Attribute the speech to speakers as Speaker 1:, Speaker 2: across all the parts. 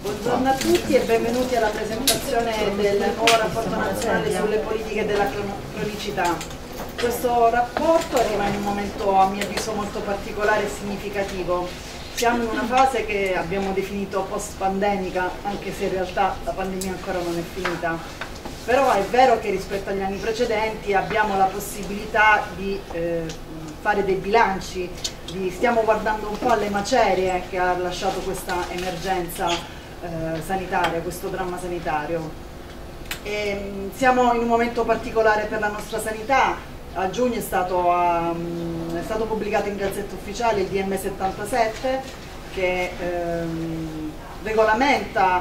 Speaker 1: Buongiorno a tutti e benvenuti alla presentazione del nuovo rapporto nazionale sulle politiche della cronicità. Questo rapporto arriva in un momento a mio avviso molto particolare e significativo. Siamo in una fase che abbiamo definito post-pandemica, anche se in realtà la pandemia ancora non è finita. Però è vero che rispetto agli anni precedenti abbiamo la possibilità di fare dei bilanci, stiamo guardando un po' alle macerie che ha lasciato questa emergenza sanitaria, questo dramma sanitario. Siamo in un momento particolare per la nostra sanità. A giugno è stato pubblicato in Gazzetta Ufficiale il DM 77 che regolamenta,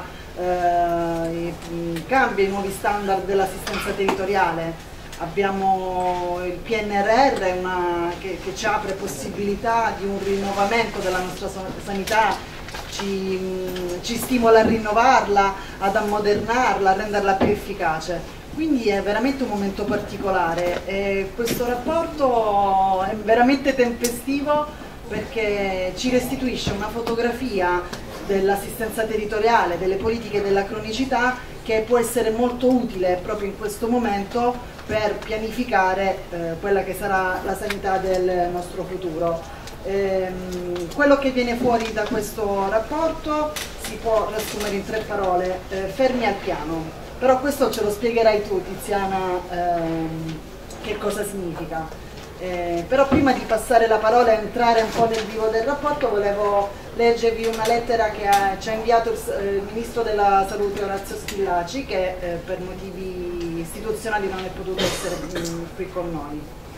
Speaker 1: cambia i nuovi standard dell'assistenza territoriale. Abbiamo il PNRR che ci apre possibilità di un rinnovamento della nostra sanità, ci stimola a rinnovarla, ad ammodernarla, a renderla più efficace. Quindi è veramente un momento particolare e questo rapporto è veramente tempestivo perché ci restituisce una fotografia dell'assistenza territoriale, delle politiche della cronicità, che può essere molto utile proprio in questo momento per pianificare quella che sarà la sanità del nostro futuro. Quello che viene fuori da questo rapporto si può riassumere in 3 parole: fermi al piano. Però questo ce lo spiegherai tu, Tiziana, che cosa significa. Però prima di passare la parola e entrare un po' nel vivo del rapporto, volevo leggervi una lettera che ci ha inviato il Ministro della Salute Orazio Schillaci, che per motivi istituzionali non è potuto essere qui con noi.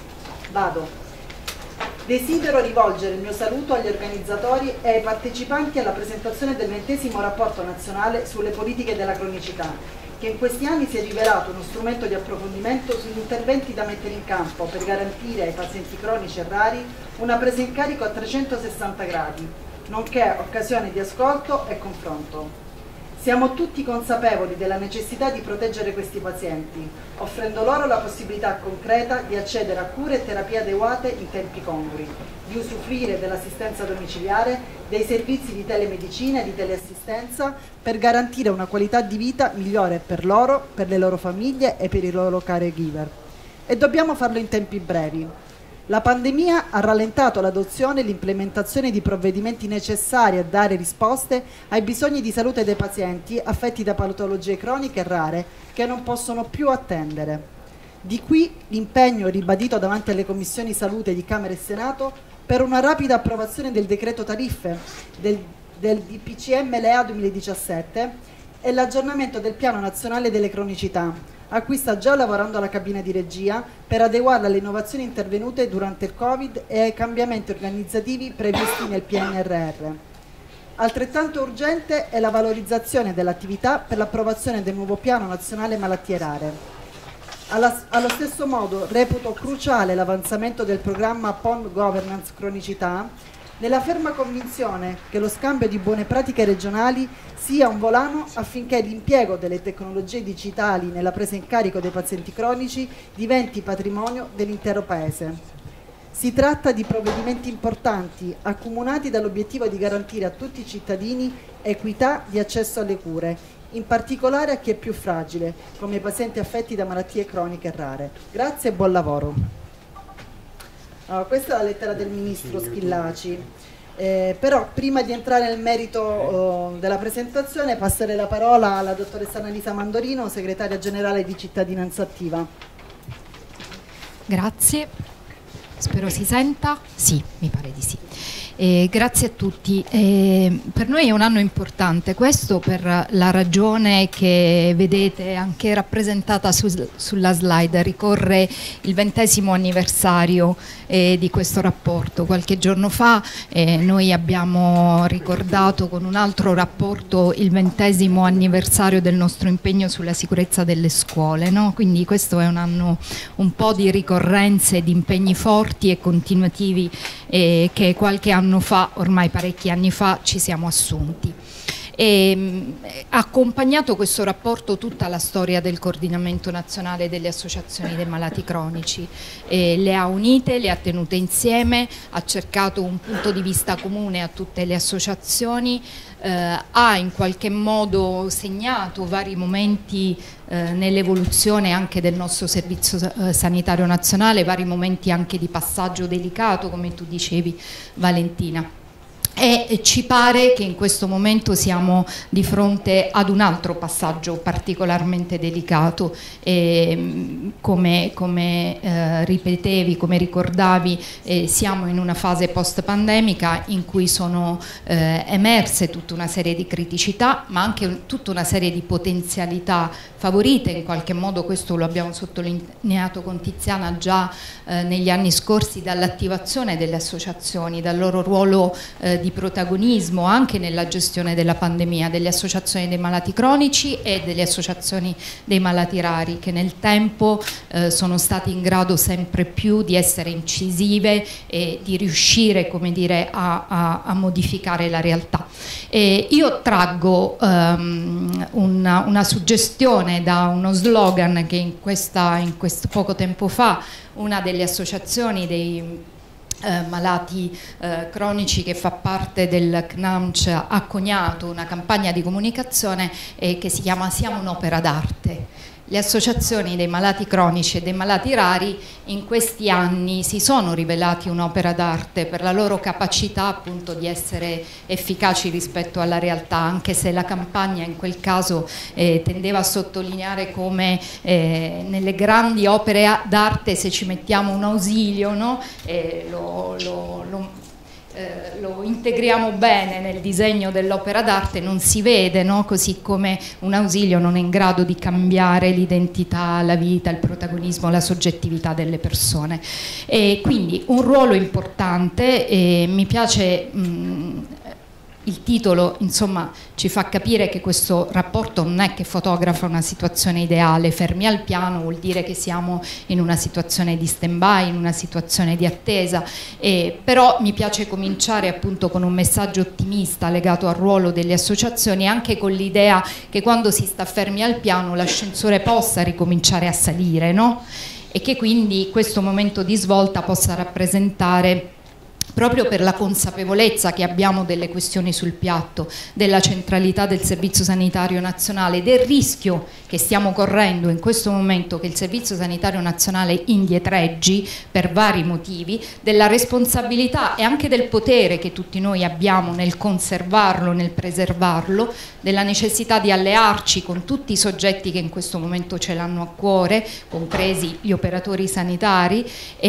Speaker 1: Vado. Desidero rivolgere il mio saluto agli organizzatori e ai partecipanti alla presentazione del 20° rapporto nazionale sulle politiche della cronicità, che in questi anni si è rivelato uno strumento di approfondimento sugli interventi da mettere in campo per garantire ai pazienti cronici e rari una presa in carico a 360 gradi, nonché occasione di ascolto e confronto. Siamo tutti consapevoli della necessità di proteggere questi pazienti, offrendo loro la possibilità concreta di accedere a cure e terapie adeguate in tempi congrui, di usufruire dell'assistenza domiciliare, dei servizi di telemedicina e di teleassistenza per garantire una qualità di vita migliore per loro, per le loro famiglie e per i loro caregiver. E dobbiamo farlo in tempi brevi. La pandemia ha rallentato l'adozione e l'implementazione di provvedimenti necessari a dare risposte ai bisogni di salute dei pazienti affetti da patologie croniche e rare che non possono più attendere. Di qui l'impegno ribadito davanti alle commissioni salute di Camera e Senato per una rapida approvazione del decreto tariffe del DPCM LEA 2017 e l'aggiornamento del Piano Nazionale delle Cronicità, a cui sta già lavorando la cabina di regia per adeguarla alle innovazioni intervenute durante il Covid e ai cambiamenti organizzativi previsti nel PNRR. Altrettanto urgente è la valorizzazione dell'attività per l'approvazione del nuovo Piano Nazionale Malattie Rare. Allo stesso modo reputo cruciale l'avanzamento del programma PON Governance Cronicità, nella ferma convinzione che lo scambio di buone pratiche regionali sia un volano affinché l'impiego delle tecnologie digitali nella presa in carico dei pazienti cronici diventi patrimonio dell'intero Paese. Si tratta di provvedimenti importanti, accomunati dall'obiettivo di garantire a tutti i cittadini equità di accesso alle cure, in particolare a chi è più fragile, come i pazienti affetti da malattie croniche rare. Grazie e buon lavoro. Allora, questa è la lettera del Ministro Schillaci, però prima di entrare nel merito della presentazione passerei la parola alla dottoressa Annalisa Mandorino, segretaria generale di Cittadinanza Attiva.
Speaker 2: Grazie, spero si senta. Sì, mi pare di sì. Grazie a tutti. Per noi è un anno importante questo per la ragione che vedete anche rappresentata sulla slide. Ricorre il 20° anniversario di questo rapporto. Qualche giorno fa noi abbiamo ricordato con un altro rapporto il 20° anniversario del nostro impegno sulla sicurezza delle scuole, no? Quindi questo è un anno un po' di ricorrenze, di impegni forti e continuativi che qualche anno fa, ormai parecchi anni fa, ci siamo assunti. Ha accompagnato questo rapporto tutta la storia del Coordinamento Nazionale delle Associazioni dei Malati Cronici, le ha unite, le ha tenute insieme, ha cercato un punto di vista comune a tutte le associazioni, ha in qualche modo segnato vari momenti nell'evoluzione anche del nostro Servizio Sanitario Nazionale, vari momenti anche di passaggio delicato, come tu dicevi, Valentina. E ci pare che in questo momento siamo di fronte ad un altro passaggio particolarmente delicato, come ripetevi, come ricordavi, siamo in una fase post-pandemica in cui sono emerse tutta una serie di criticità, ma anche tutta una serie di potenzialità favorite, in qualche modo questo lo abbiamo sottolineato con Tiziana già negli anni scorsi, dall'attivazione delle associazioni, dal loro ruolo di protagonismo anche nella gestione della pandemia, delle associazioni dei malati cronici e delle associazioni dei malati rari, che nel tempo sono stati in grado sempre più di essere incisive e di riuscire, come dire, a modificare la realtà. Io traggo una suggestione da uno slogan che in questo poco tempo fa una delle associazioni dei malati cronici che fa parte del CNAMC ha coniato, una campagna di comunicazione che si chiama Siamo un'opera d'arte. Le associazioni dei malati cronici e dei malati rari in questi anni si sono rivelati un'opera d'arte per la loro capacità appunto di essere efficaci rispetto alla realtà, anche se la campagna in quel caso tendeva a sottolineare come nelle grandi opere d'arte, se ci mettiamo un ausilio, no? Lo integriamo bene nel disegno dell'opera d'arte, non si vede, no? Così come un ausilio non è in grado di cambiare l'identità, la vita, il protagonismo, la soggettività delle persone. E quindi un ruolo importante, mi piace il titolo, insomma, ci fa capire che questo rapporto non è che fotografa una situazione ideale, fermi al piano vuol dire che siamo in una situazione di stand-by, in una situazione di attesa, però mi piace cominciare appunto con un messaggio ottimista legato al ruolo delle associazioni, anche con l'idea che quando si sta fermi al piano l'ascensore possa ricominciare a salire, no? E che quindi questo momento di svolta possa rappresentare, proprio per la consapevolezza che abbiamo delle questioni sul piatto, della centralità del Servizio Sanitario Nazionale, del rischio che stiamo correndo in questo momento che il Servizio Sanitario Nazionale indietreggi per vari motivi, della responsabilità e anche del potere che tutti noi abbiamo nel conservarlo, nel preservarlo, della necessità di allearci con tutti i soggetti che in questo momento ce l'hanno a cuore, compresi gli operatori sanitari.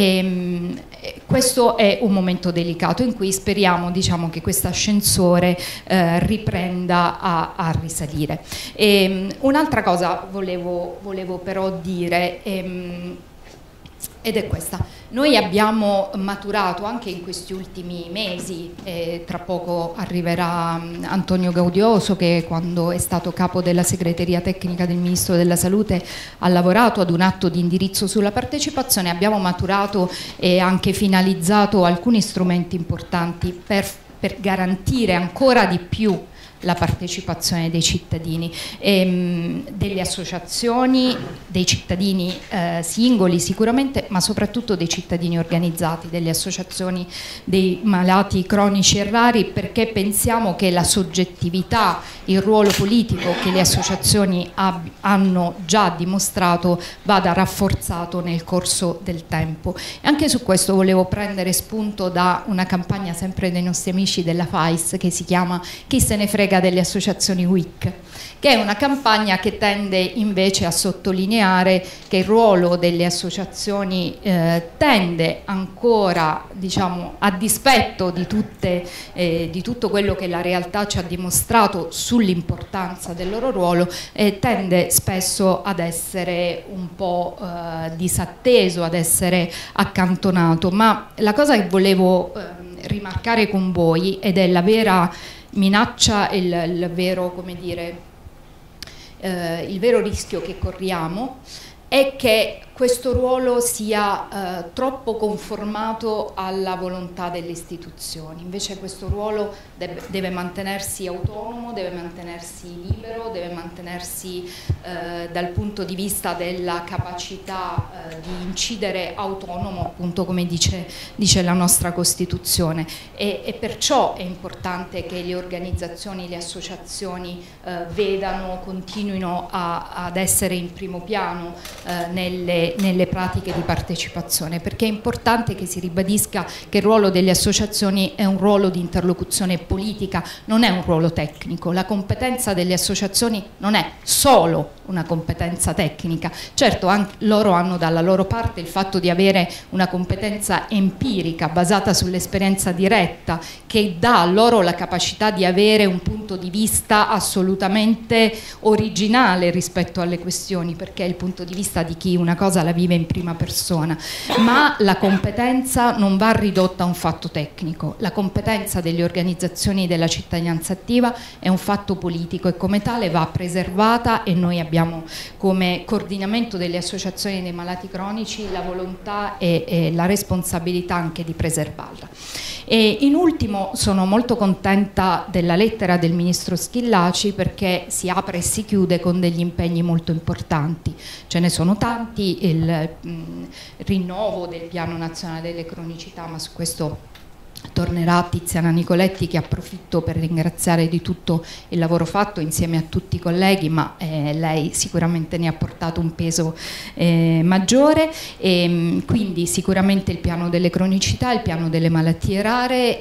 Speaker 2: Questo è un momento delicato in cui speriamo, diciamo, che questo ascensore riprenda a risalire. Un'altra cosa volevo però dire, ed è questa: noi abbiamo maturato anche in questi ultimi mesi, tra poco arriverà Antonio Gaudioso, che quando è stato capo della segreteria tecnica del Ministro della Salute ha lavorato ad un atto di indirizzo sulla partecipazione. Abbiamo maturato e anche finalizzato alcuni strumenti importanti per garantire ancora di più la partecipazione dei cittadini, delle associazioni, dei cittadini singoli sicuramente, ma soprattutto dei cittadini organizzati, delle associazioni dei malati cronici e rari, perché pensiamo che la soggettività, il ruolo politico che le associazioni hanno già dimostrato vada rafforzato nel corso del tempo. E anche su questo volevo prendere spunto da una campagna sempre dei nostri amici della FAIS che si chiama Chi se ne frega delle associazioni WIC, che è una campagna che tende invece a sottolineare che il ruolo delle associazioni tende ancora, diciamo, a dispetto di tutto quello che la realtà ci ha dimostrato sull'importanza del loro ruolo, tende spesso ad essere un po' disatteso, ad essere accantonato. Ma la cosa che volevo rimarcare con voi, ed è la vera minaccia e il vero, come dire, il vero rischio che corriamo, è che questo ruolo sia troppo conformato alla volontà delle istituzioni. Invece questo ruolo deve mantenersi autonomo, deve mantenersi libero, deve mantenersi dal punto di vista della capacità di incidere autonomo, appunto come dice la nostra Costituzione, e perciò è importante che le organizzazioni, le associazioni vedano, continuino ad essere in primo piano nelle pratiche di partecipazione, perché è importante che si ribadisca che il ruolo delle associazioni è un ruolo di interlocuzione politica, non è un ruolo tecnico. La competenza delle associazioni non è solo una competenza tecnica, certo loro hanno dalla loro parte il fatto di avere una competenza empirica basata sull'esperienza diretta, che dà loro la capacità di avere un punto di vista assolutamente originale rispetto alle questioni, perché è il punto di vista di chi una cosa la vive in prima persona. Ma la competenza non va ridotta a un fatto tecnico. La competenza delle organizzazioni della cittadinanza attiva è un fatto politico e come tale va preservata, e noi abbiamo come coordinamento delle associazioni dei malati cronici la volontà e la responsabilità anche di preservarla. E in ultimo sono molto contenta della lettera del Ministro Schillaci, perché si apre e si chiude con degli impegni molto importanti. Ce ne sono tanti, il rinnovo del Piano Nazionale delle Cronicità, ma su questo tornerà Tiziana Nicoletti, che approfitto per ringraziare di tutto il lavoro fatto insieme a tutti i colleghi, ma lei sicuramente ne ha portato un peso maggiore, e quindi sicuramente il piano delle cronicità, il piano delle malattie rare,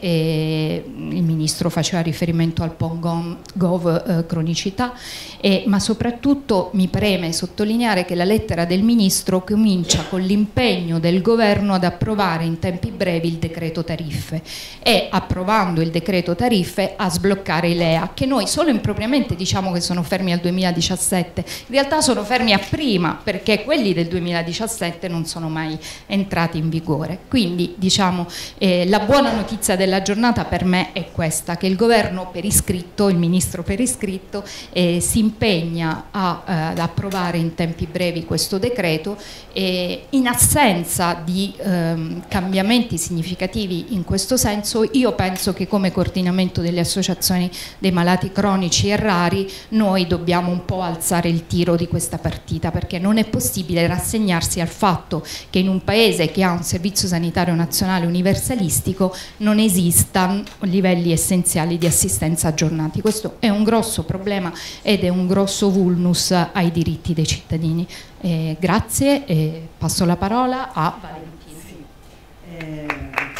Speaker 2: il Ministro faceva riferimento al PON-Gov cronicità, ma soprattutto mi preme sottolineare che la lettera del Ministro comincia con l'impegno del Governo ad approvare in tempi brevi il decreto tariffe, e approvando il decreto tariffe a sbloccare i LEA, che noi solo impropriamente diciamo che sono fermi al 2017, in realtà sono fermi a prima, perché quelli del 2017 non sono mai entrati in vigore. Quindi diciamo la buona notizia della giornata per me è questa, che il Governo per iscritto, il Ministro per iscritto si impegna ad approvare in tempi brevi questo decreto, in assenza di cambiamenti significativi in questo senso. Io penso che come coordinamento delle associazioni dei malati cronici e rari noi dobbiamo un po' alzare il tiro di questa partita, perché non è possibile rassegnarsi al fatto che in un paese che ha un servizio sanitario nazionale universalistico non esistano livelli essenziali di assistenza aggiornati. Questo è un grosso problema ed è un grosso vulnus ai diritti dei cittadini. Grazie, e passo la parola a Valentina.
Speaker 1: Sì.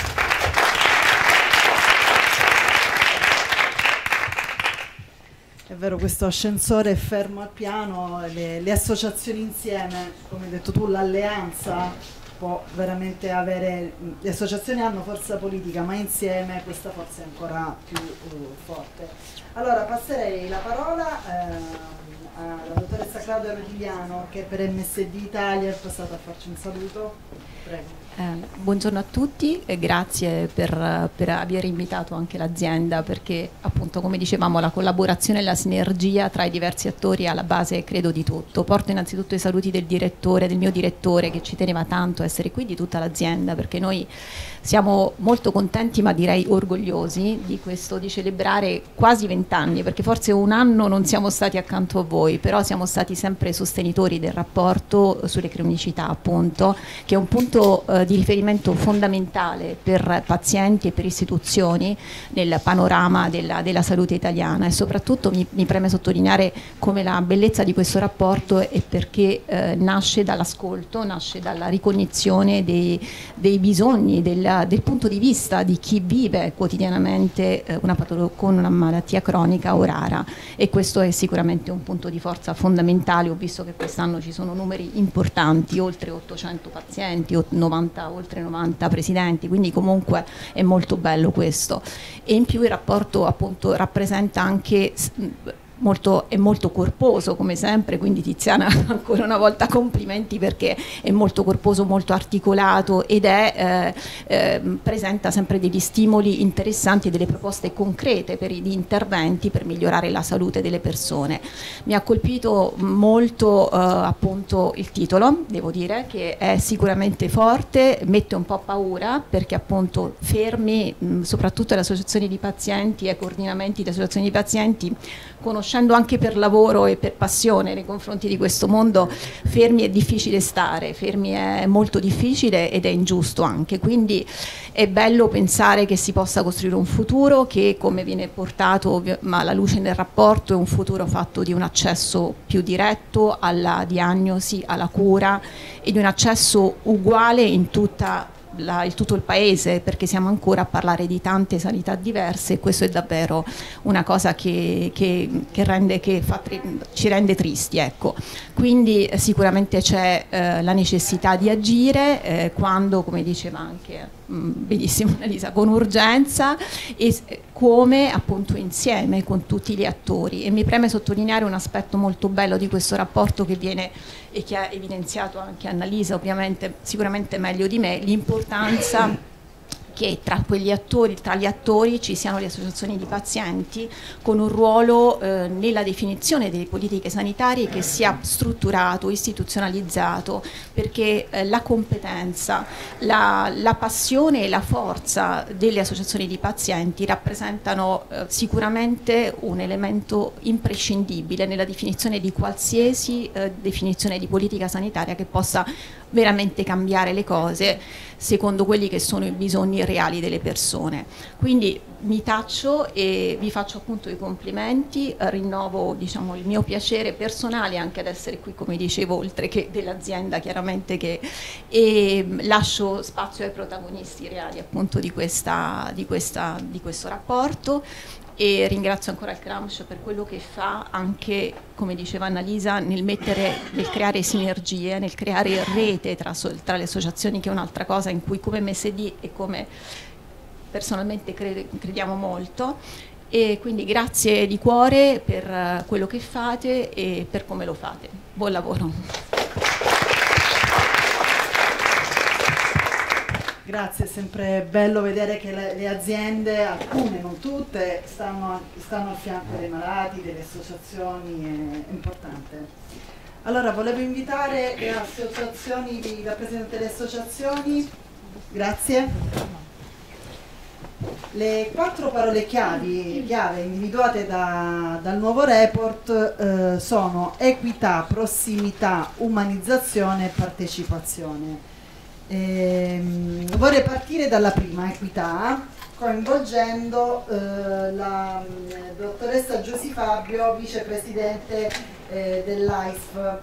Speaker 1: È vero, questo ascensore è fermo al piano, le associazioni insieme, come hai detto tu, l'alleanza può veramente avere, le associazioni hanno forza politica, ma insieme questa forza è ancora più forte. Allora passerei la parola alla dottoressa Claudia Rodigliano, che per MSD Italia è passata a farci un saluto. Prego.
Speaker 3: Buongiorno a tutti e grazie per aver invitato anche l'azienda, perché appunto, come dicevamo, la collaborazione e la sinergia tra i diversi attori è alla base, credo, di tutto. Porto innanzitutto i saluti del direttore, del mio direttore, che ci teneva tanto a essere qui, di tutta l'azienda, perché noi siamo molto contenti, ma direi orgogliosi di questo, di celebrare quasi 20 anni, perché forse un anno non siamo stati accanto a voi, però siamo stati sempre sostenitori del rapporto sulle cronicità, appunto, che è un punto di riferimento fondamentale per pazienti e per istituzioni nel panorama della salute italiana. E soprattutto mi preme sottolineare come la bellezza di questo rapporto è perché nasce dall'ascolto, nasce dalla ricognizione dei bisogni, del punto di vista di chi vive quotidianamente con una malattia cronica o rara, e questo è sicuramente un punto di forza fondamentale. Ho visto che quest'anno ci sono numeri importanti, oltre 800 pazienti, oltre 90 presidenti, quindi comunque è molto bello questo. E in più il rapporto appunto rappresenta anche è molto corposo come sempre, quindi Tiziana ancora una volta complimenti, perché è molto corposo, molto articolato ed presenta sempre degli stimoli interessanti e delle proposte concrete di interventi per migliorare la salute delle persone. Mi ha colpito molto appunto il titolo, devo dire che è sicuramente forte, mette un po' paura, perché appunto fermi, soprattutto le associazioni di pazienti e coordinamenti di associazioni di pazienti, conoscendo anche per lavoro e per passione nei confronti di questo mondo, fermi è difficile stare, fermi è molto difficile ed è ingiusto anche, quindi è bello pensare che si possa costruire un futuro che, come viene portato ma alla luce nel rapporto, è un futuro fatto di un accesso più diretto alla diagnosi, alla cura e di un accesso uguale in tutto il paese, perché siamo ancora a parlare di tante sanità diverse e questo è davvero una cosa che ci rende tristi, ecco. Quindi sicuramente c'è la necessità di agire quando, come diceva anche benissimo Annalisa, con urgenza e come appunto insieme con tutti gli attori, e mi preme sottolineare un aspetto molto bello di questo rapporto che viene e che ha evidenziato anche Annalisa, ovviamente sicuramente meglio di me, l'importanza che tra gli attori ci siano le associazioni di pazienti con un ruolo nella definizione delle politiche sanitarie che sia strutturato, istituzionalizzato, perché la competenza, la passione e la forza delle associazioni di pazienti rappresentano sicuramente un elemento imprescindibile nella definizione di qualsiasi definizione di politica sanitaria che possa veramente cambiare le cose secondo quelli che sono i bisogni reali delle persone. Quindi mi taccio e vi faccio appunto i complimenti, rinnovo diciamo il mio piacere personale anche ad essere qui, come dicevo, oltre che dell'azienda chiaramente, e lascio spazio ai protagonisti reali appunto di questo rapporto. E ringrazio ancora il CRAMSH per quello che fa anche, come diceva Annalisa, nel creare sinergie, nel creare rete tra le associazioni, che è un'altra cosa in cui come MSD e come personalmente crediamo molto. E quindi grazie di cuore per quello che fate e per come lo fate. Buon lavoro.
Speaker 1: Grazie, è sempre bello vedere che le aziende, alcune, non tutte, stanno al fianco dei malati, delle associazioni, è importante. Allora, volevo invitare le associazioni, i rappresentanti delle associazioni, grazie. Le 4 parole chiave individuate dal nuovo report sono equità, prossimità, umanizzazione e partecipazione. Vorrei partire dalla prima, equità, coinvolgendo la dottoressa Giusy Fabio, vicepresidente dell'AISF,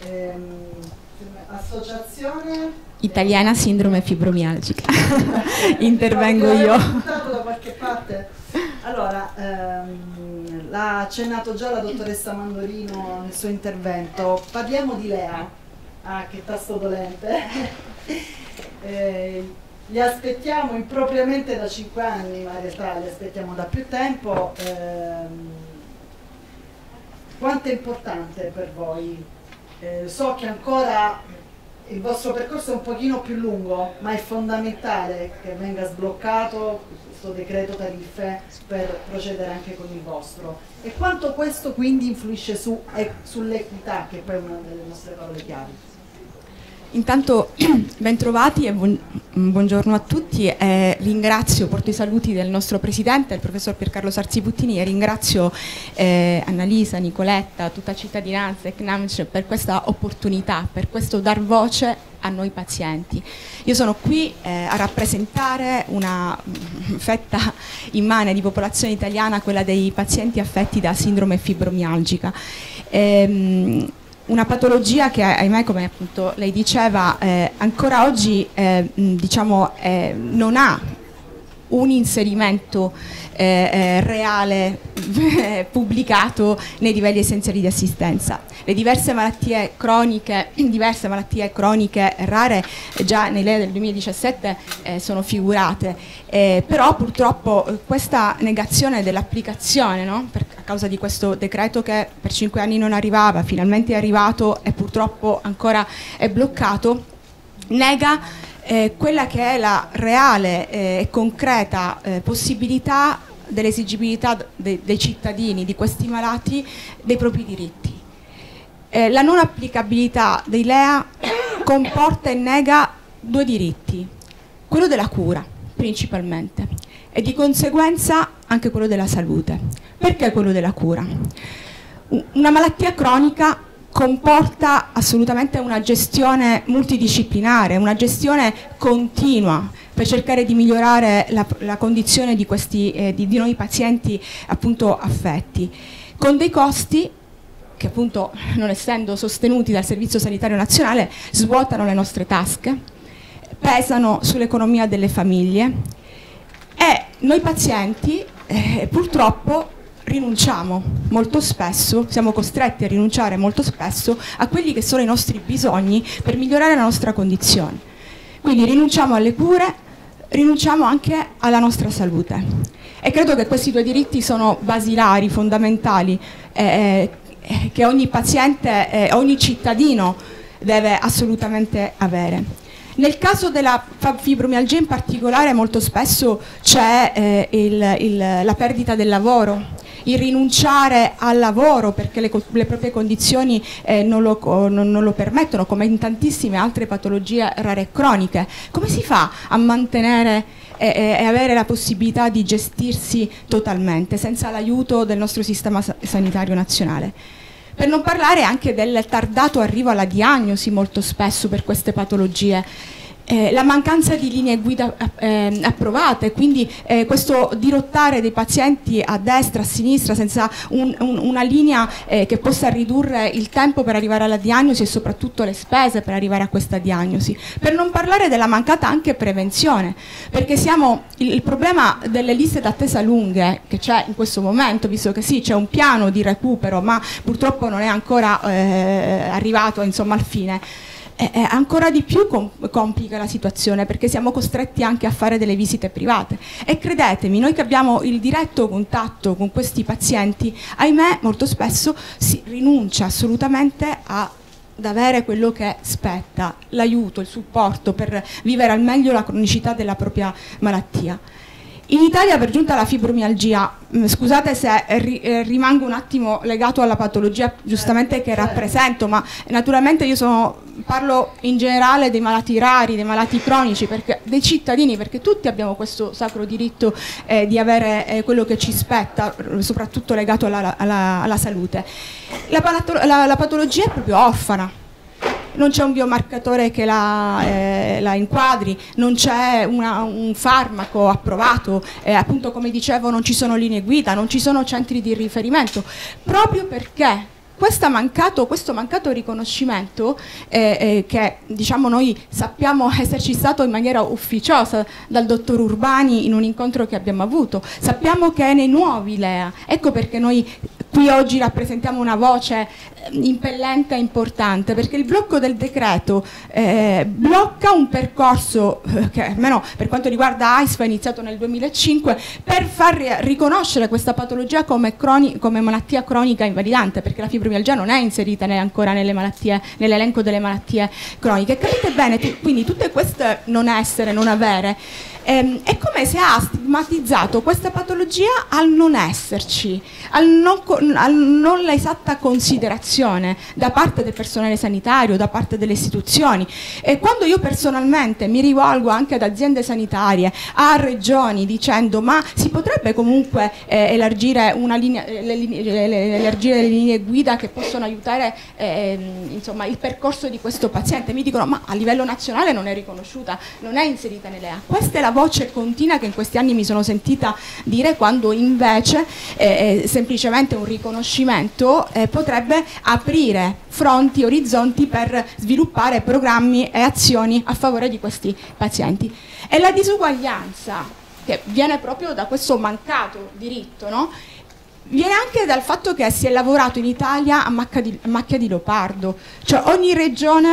Speaker 1: Associazione
Speaker 4: Italiana Sindrome Fibromialgica. Intervengo io.
Speaker 1: Da qualche parte. Allora, l'ha accennato già la dottoressa Mandorino nel suo intervento. Parliamo di Lea. Ah, che tasto dolente. Li aspettiamo impropriamente da 5 anni, ma in realtà li aspettiamo da più tempo. Quanto è importante per voi? So che ancora il vostro percorso è un pochino più lungo, ma è fondamentale che venga sbloccato questo decreto tariffe per procedere anche con il vostro. E quanto questo quindi influisce sull'equità, che poi è una delle nostre parole chiave.
Speaker 4: Intanto bentrovati e buongiorno a tutti. Porto i saluti del nostro presidente, il professor Piercarlo Sarzi Puttini, e ringrazio Annalisa, Nicoletta, tutta cittadinanza e CNAMSH per questa opportunità, per questo dar voce a noi pazienti. Io sono qui a rappresentare una fetta immane di popolazione italiana, quella dei pazienti affetti da sindrome fibromialgica. Una patologia che, ahimè, come appunto lei diceva, ancora oggi non ha un inserimento reale pubblicato nei livelli essenziali di assistenza. Le diverse malattie croniche rare già nei LEA del 2017 sono figurate, però purtroppo questa negazione dell'applicazione, no? causa di questo decreto che per 5 anni non arrivava, finalmente è arrivato e purtroppo ancora è bloccato, nega quella che è la reale e concreta possibilità dell'esigibilità dei cittadini, di questi malati, dei propri diritti. La non applicabilità dei LEA comporta e nega 2 diritti, quello della cura principalmente e di conseguenza anche quello della salute. Perché quello della cura? Una malattia cronica comporta assolutamente una gestione multidisciplinare, una gestione continua per cercare di migliorare la condizione di noi pazienti appunto affetti, con dei costi che appunto, non essendo sostenuti dal Servizio Sanitario Nazionale, svuotano le nostre tasche, pesano sull'economia delle famiglie e noi pazienti purtroppo rinunciamo molto spesso, siamo costretti a rinunciare molto spesso a quelli che sono i nostri bisogni per migliorare la nostra condizione. Quindi rinunciamo alle cure, rinunciamo anche alla nostra salute. E credo che questi 2 diritti sono basilari, fondamentali, che ogni paziente, ogni cittadino deve assolutamente avere. Nel caso della fibromialgia in particolare molto spesso c'è la perdita del lavoro, il rinunciare al lavoro perché le proprie condizioni non lo permettono, come in tantissime altre patologie rare e croniche. Come si fa a mantenere e avere la possibilità di gestirsi totalmente senza l'aiuto del nostro sistema sanitario nazionale? Per non parlare anche del tardato arrivo alla diagnosi molto spesso per queste patologie. La mancanza di linee guida approvate, quindi questo dirottare dei pazienti a destra, a sinistra, senza una linea che possa ridurre il tempo per arrivare alla diagnosi e soprattutto le spese per arrivare a questa diagnosi. Per non parlare della mancata anche prevenzione, perché il problema delle liste d'attesa lunghe che c'è in questo momento, visto che sì, c'è un piano di recupero, ma purtroppo non è ancora arrivato insomma, al fine. Ancora di più complica la situazione perché siamo costretti anche a fare delle visite private e credetemi, noi che abbiamo il diretto contatto con questi pazienti, ahimè molto spesso si rinuncia assolutamente ad avere quello che spetta, l'aiuto, il supporto per vivere al meglio la cronicità della propria malattia. In Italia per giunta la fibromialgia, scusate se rimango un attimo legato alla patologia giustamente che rappresento, ma naturalmente io parlo in generale dei malati rari, dei malati cronici, dei cittadini, perché tutti abbiamo questo sacro diritto di avere quello che ci spetta, soprattutto legato alla salute. La patologia è proprio orfana. Non c'è un biomarcatore che la inquadri, non c'è un farmaco approvato, appunto come dicevo non ci sono linee guida, non ci sono centri di riferimento, proprio perché questo mancato riconoscimento che diciamo noi sappiamo esserci stato in maniera ufficiosa dal dottor Urbani in un incontro che abbiamo avuto, sappiamo che è nei nuovi LEA, ecco perché noi qui oggi rappresentiamo una voce impellente e importante, perché il blocco del decreto blocca un percorso che almeno per quanto riguarda AISF è iniziato nel 2005 per far riconoscere questa patologia come malattia cronica invalidante, perché la fibromialgia non è inserita ancora nell'elenco delle malattie croniche. Capite bene, quindi tutte queste non essere, non avere, è come se ha stigmatizzato questa patologia al non esserci, al non l'esatta considerazione da parte del personale sanitario, da parte delle istituzioni. E quando io personalmente mi rivolgo anche ad aziende sanitarie, a regioni, dicendo ma si potrebbe comunque elargire delle linee guida che possono aiutare insomma, il percorso di questo paziente, mi dicono ma a livello nazionale non è riconosciuta, non è inserita nelle LEA. Questa è la voce continua che in questi anni mi sono sentita dire, quando invece semplicemente un riconoscimento potrebbe aprire fronti, orizzonti per sviluppare programmi e azioni a favore di questi pazienti. E la disuguaglianza che viene proprio da questo mancato diritto, no? Viene anche dal fatto che si è lavorato in Italia a macchia di leopardo, cioè ogni regione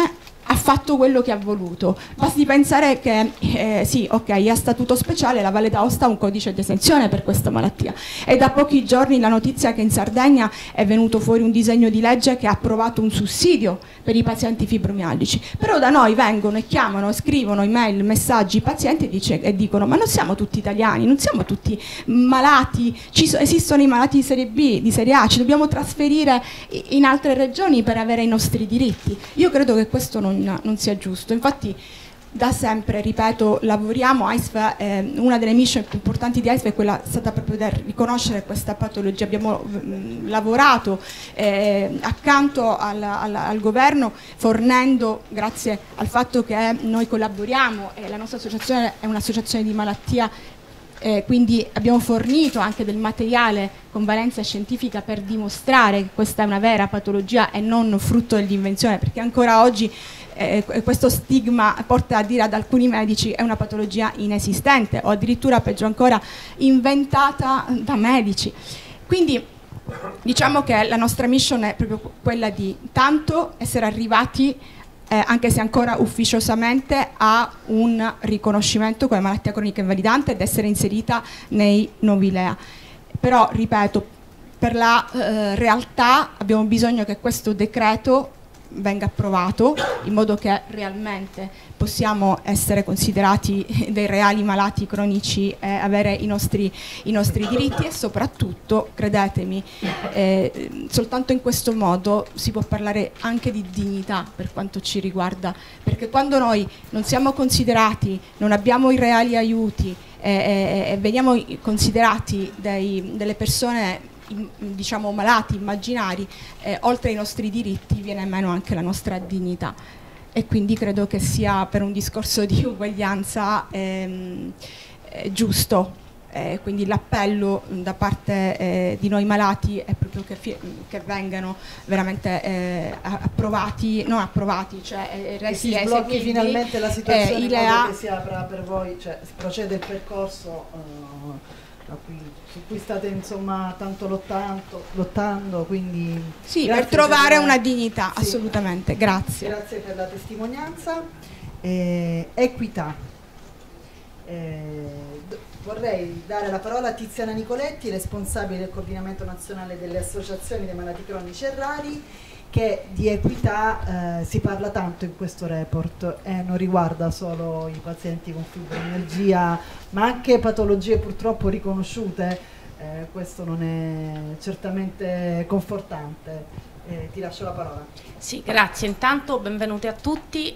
Speaker 4: ha fatto quello che ha voluto. Basti pensare che sì, ok, è a statuto speciale, la Valle d'Aosta ha un codice di esenzione per questa malattia. È da pochi giorni la notizia che in Sardegna è venuto fuori un disegno di legge che ha approvato un sussidio per i pazienti fibromialgici. Però da noi vengono e chiamano, scrivono email, messaggi i pazienti e dicono: ma non siamo tutti italiani, non siamo tutti malati, esistono i malati di serie B, di serie A, ci dobbiamo trasferire in altre regioni per avere i nostri diritti. Io credo che questo non sia giusto. Infatti da sempre, ripeto, lavoriamo, AISF, una delle mission più importanti di AISF è quella stata proprio da riconoscere questa patologia. Abbiamo lavorato accanto al governo, fornendo, grazie al fatto che noi collaboriamo e la nostra associazione è un'associazione di malattia, quindi abbiamo fornito anche del materiale con valenza scientifica per dimostrare che questa è una vera patologia e non frutto dell'invenzione, perché ancora oggi questo stigma porta a dire ad alcuni medici è una patologia inesistente o addirittura, peggio ancora, inventata da medici. Quindi diciamo che la nostra mission è proprio quella di tanto essere arrivati, anche se ancora ufficiosamente, a un riconoscimento come malattia cronica invalidante ed essere inserita nei nuovi LEA. Però, ripeto, per la realtà abbiamo bisogno che questo decreto venga approvato in modo che realmente possiamo essere considerati dei reali malati cronici e avere i nostri diritti, e soprattutto, credetemi, soltanto in questo modo si può parlare anche di dignità per quanto ci riguarda, perché quando noi non siamo considerati, non abbiamo i reali aiuti e veniamo considerati delle persone diciamo malati, immaginari, oltre ai nostri diritti viene meno anche la nostra dignità, e quindi credo che sia, per un discorso di uguaglianza, giusto. Quindi l'appello da parte di noi malati è proprio che vengano veramente approvati, non approvati, cioè resi
Speaker 1: si sblocchi finalmente la situazione in modo che si apra per voi, cioè procede il percorso su cui state insomma tanto lottando, quindi
Speaker 4: sì, per trovare una dignità, sì, assolutamente. Grazie.
Speaker 1: Grazie per la testimonianza. Equità. Vorrei dare la parola a Tiziana Nicoletti, responsabile del coordinamento nazionale delle associazioni dei malati cronici e rari, che di equità si parla tanto in questo report e non riguarda solo i pazienti con fibromialgia, ma anche patologie purtroppo riconosciute. Questo non è certamente confortante. Ti lascio la parola.
Speaker 5: Sì, grazie. Intanto benvenuti a tutti.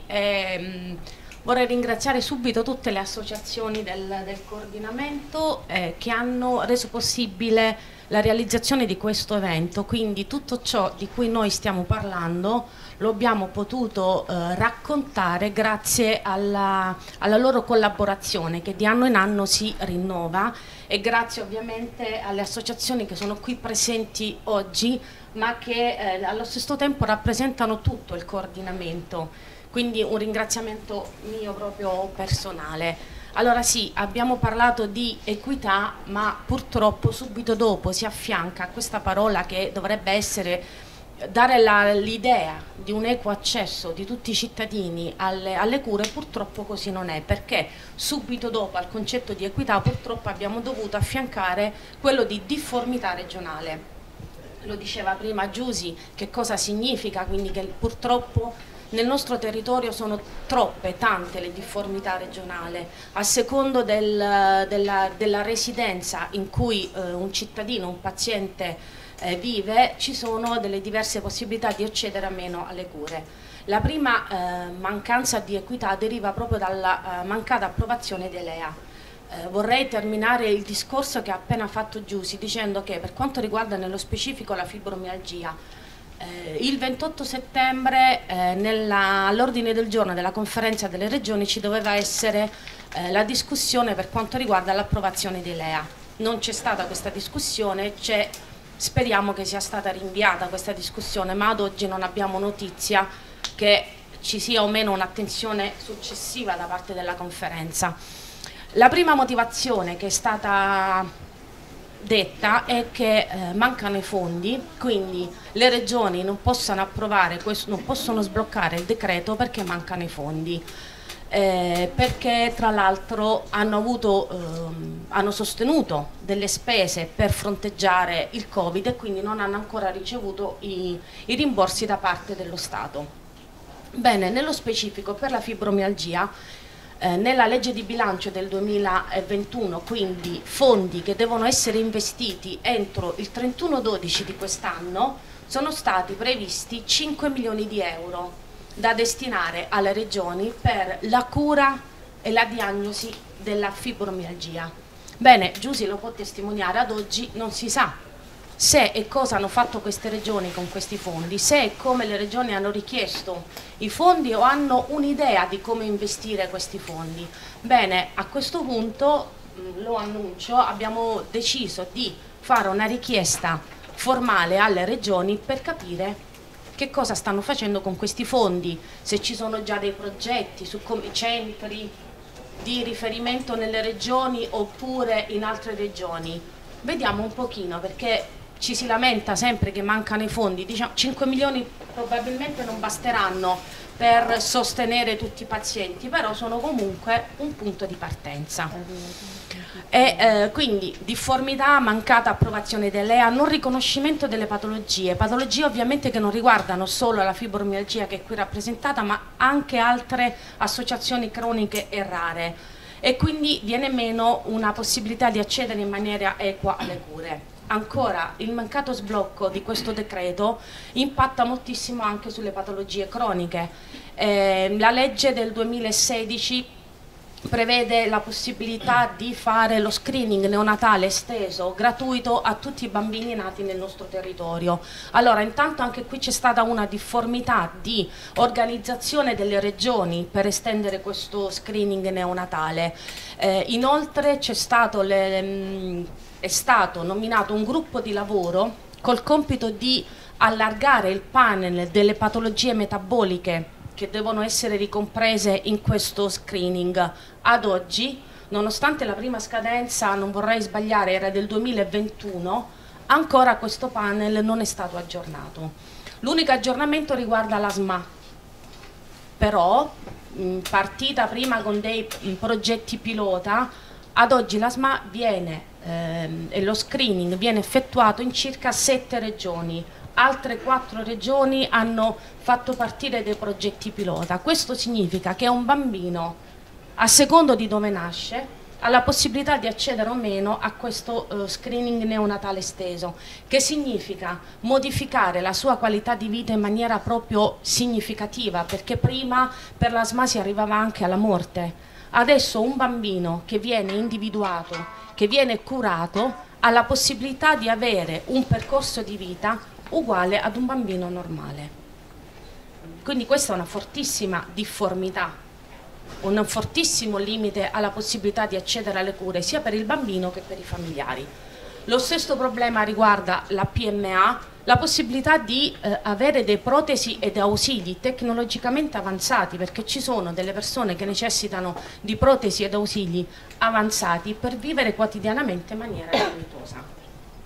Speaker 5: Vorrei ringraziare subito tutte le associazioni del coordinamento che hanno reso possibile la realizzazione di questo evento, quindi tutto ciò di cui noi stiamo parlando lo abbiamo potuto raccontare grazie alla loro collaborazione, che di anno in anno si rinnova, e grazie ovviamente alle associazioni che sono qui presenti oggi, ma che allo stesso tempo rappresentano tutto il coordinamento. Quindi un ringraziamento mio proprio personale. Allora sì, abbiamo parlato di equità, ma purtroppo subito dopo si affianca a questa parola che dovrebbe essere dare l'idea di un equo accesso di tutti i cittadini alle cure. Purtroppo così non è, perché subito dopo al concetto di equità purtroppo abbiamo dovuto affiancare quello di difformità regionale. Lo diceva prima Giusy, che cosa significa, quindi che purtroppo nel nostro territorio sono tante le difformità regionali, a secondo della residenza in cui un cittadino, un paziente vive, ci sono delle diverse possibilità di accedere o meno alle cure. La prima mancanza di equità deriva proprio dalla mancata approvazione dei LEA. Vorrei terminare il discorso che ha appena fatto Giusy dicendo che per quanto riguarda nello specifico la fibromialgia, il 28 settembre all'ordine del giorno della conferenza delle regioni ci doveva essere la discussione per quanto riguarda l'approvazione dei LEA. Non c'è stata questa discussione, speriamo che sia stata rinviata questa discussione, ma ad oggi non abbiamo notizia che ci sia o meno un'attenzione successiva da parte della conferenza. La prima motivazione che è stata detta è che mancano i fondi, quindi le regioni non possono approvare questo, non possono sbloccare il decreto perché mancano i fondi. Perché tra l'altro hanno sostenuto delle spese per fronteggiare il Covid e quindi non hanno ancora ricevuto i rimborsi da parte dello Stato. Bene, nello specifico per la fibromialgia, nella legge di bilancio del 2021, quindi fondi che devono essere investiti entro il 31/12 di quest'anno, sono stati previsti 5 milioni di euro da destinare alle regioni per la cura e la diagnosi della fibromialgia. Bene, Giusy lo può testimoniare, ad oggi non si sa se e cosa hanno fatto queste regioni con questi fondi, se e come le regioni hanno richiesto i fondi o hanno un'idea di come investire questi fondi. Bene, a questo punto, lo annuncio, abbiamo deciso di fare una richiesta formale alle regioni per capire che cosa stanno facendo con questi fondi, se ci sono già dei progetti su centri di riferimento nelle regioni oppure in altre regioni. Vediamo un pochino, perché ci si lamenta sempre che mancano i fondi, diciamo 5 milioni probabilmente non basteranno per sostenere tutti i pazienti, però sono comunque un punto di partenza. Quindi difformità, mancata approvazione dell'EA, non riconoscimento delle patologie ovviamente che non riguardano solo la fibromialgia che è qui rappresentata, ma anche altre associazioni croniche e rare, e quindi viene meno una possibilità di accedere in maniera equa alle cure. Ancora, il mancato sblocco di questo decreto impatta moltissimo anche sulle patologie croniche. La legge del 2016 prevede la possibilità di fare lo screening neonatale esteso, gratuito a tutti i bambini nati nel nostro territorio. Allora, intanto anche qui c'è stata una difformità di organizzazione delle regioni per estendere questo screening neonatale. Inoltre è stato nominato un gruppo di lavoro col compito di allargare il panel delle patologie metaboliche che devono essere ricomprese in questo screening. Ad oggi, nonostante la prima scadenza, non vorrei sbagliare, era del 2021, ancora questo panel non è stato aggiornato. L'unico aggiornamento riguarda l'ASMA, però partita prima con dei progetti pilota, ad oggi l'ASMA e lo screening viene effettuato in circa 7 regioni. Altre 4 regioni hanno fatto partire dei progetti pilota. Questo significa che un bambino, a secondo di dove nasce, ha la possibilità di accedere o meno a questo screening neonatale esteso, che significa modificare la sua qualità di vita in maniera proprio significativa, perché prima per l'ASMA si arrivava anche alla morte. Adesso un bambino che viene individuato, che viene curato, ha la possibilità di avere un percorso di vita uguale ad un bambino normale. Quindi questa è una fortissima difformità, un fortissimo limite alla possibilità di accedere alle cure sia per il bambino che per i familiari. Lo stesso problema riguarda la PMA, la possibilità di avere dei protesi ed ausili tecnologicamente avanzati, perché ci sono delle persone che necessitano di protesi ed ausili avanzati per vivere quotidianamente in maniera dignitosa.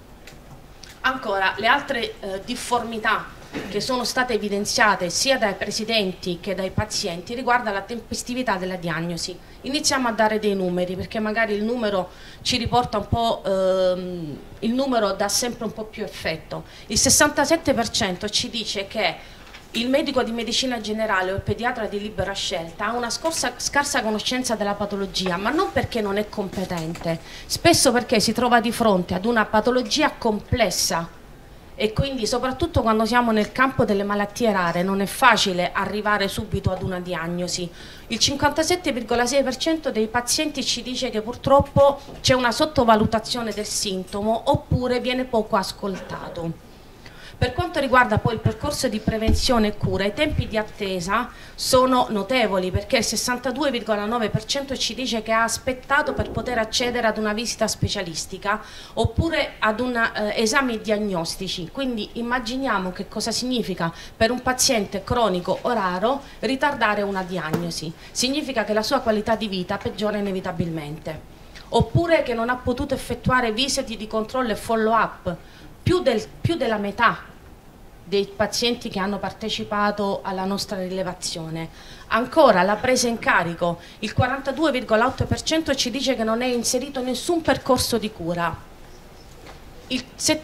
Speaker 5: Ancora, le altre difformità che sono state evidenziate sia dai presidenti che dai pazienti riguarda la tempestività della diagnosi. Iniziamo a dare dei numeri, perché magari il numero ci riporta un po', il numero dà sempre un po' più effetto. Il 67% ci dice che il medico di medicina generale o il pediatra di libera scelta ha una scarsa conoscenza della patologia, ma non perché non è competente, spesso perché si trova di fronte ad una patologia complessa e quindi soprattutto quando siamo nel campo delle malattie rare non è facile arrivare subito ad una diagnosi. Il 57,6% dei pazienti ci dice che purtroppo c'è una sottovalutazione del sintomo oppure viene poco ascoltato. Per quanto riguarda poi il percorso di prevenzione e cura, i tempi di attesa sono notevoli, perché il 62,9% ci dice che ha aspettato per poter accedere ad una visita specialistica oppure ad esami diagnostici. Quindi immaginiamo che cosa significa per un paziente cronico o raro ritardare una diagnosi. Significa che la sua qualità di vita peggiora inevitabilmente. oppure che non ha potuto effettuare visite di controllo e follow up, più della metà dei pazienti che hanno partecipato alla nostra rilevazione. Ancora la presa in carico, il 42,8% ci dice che non è inserito nessun percorso di cura, il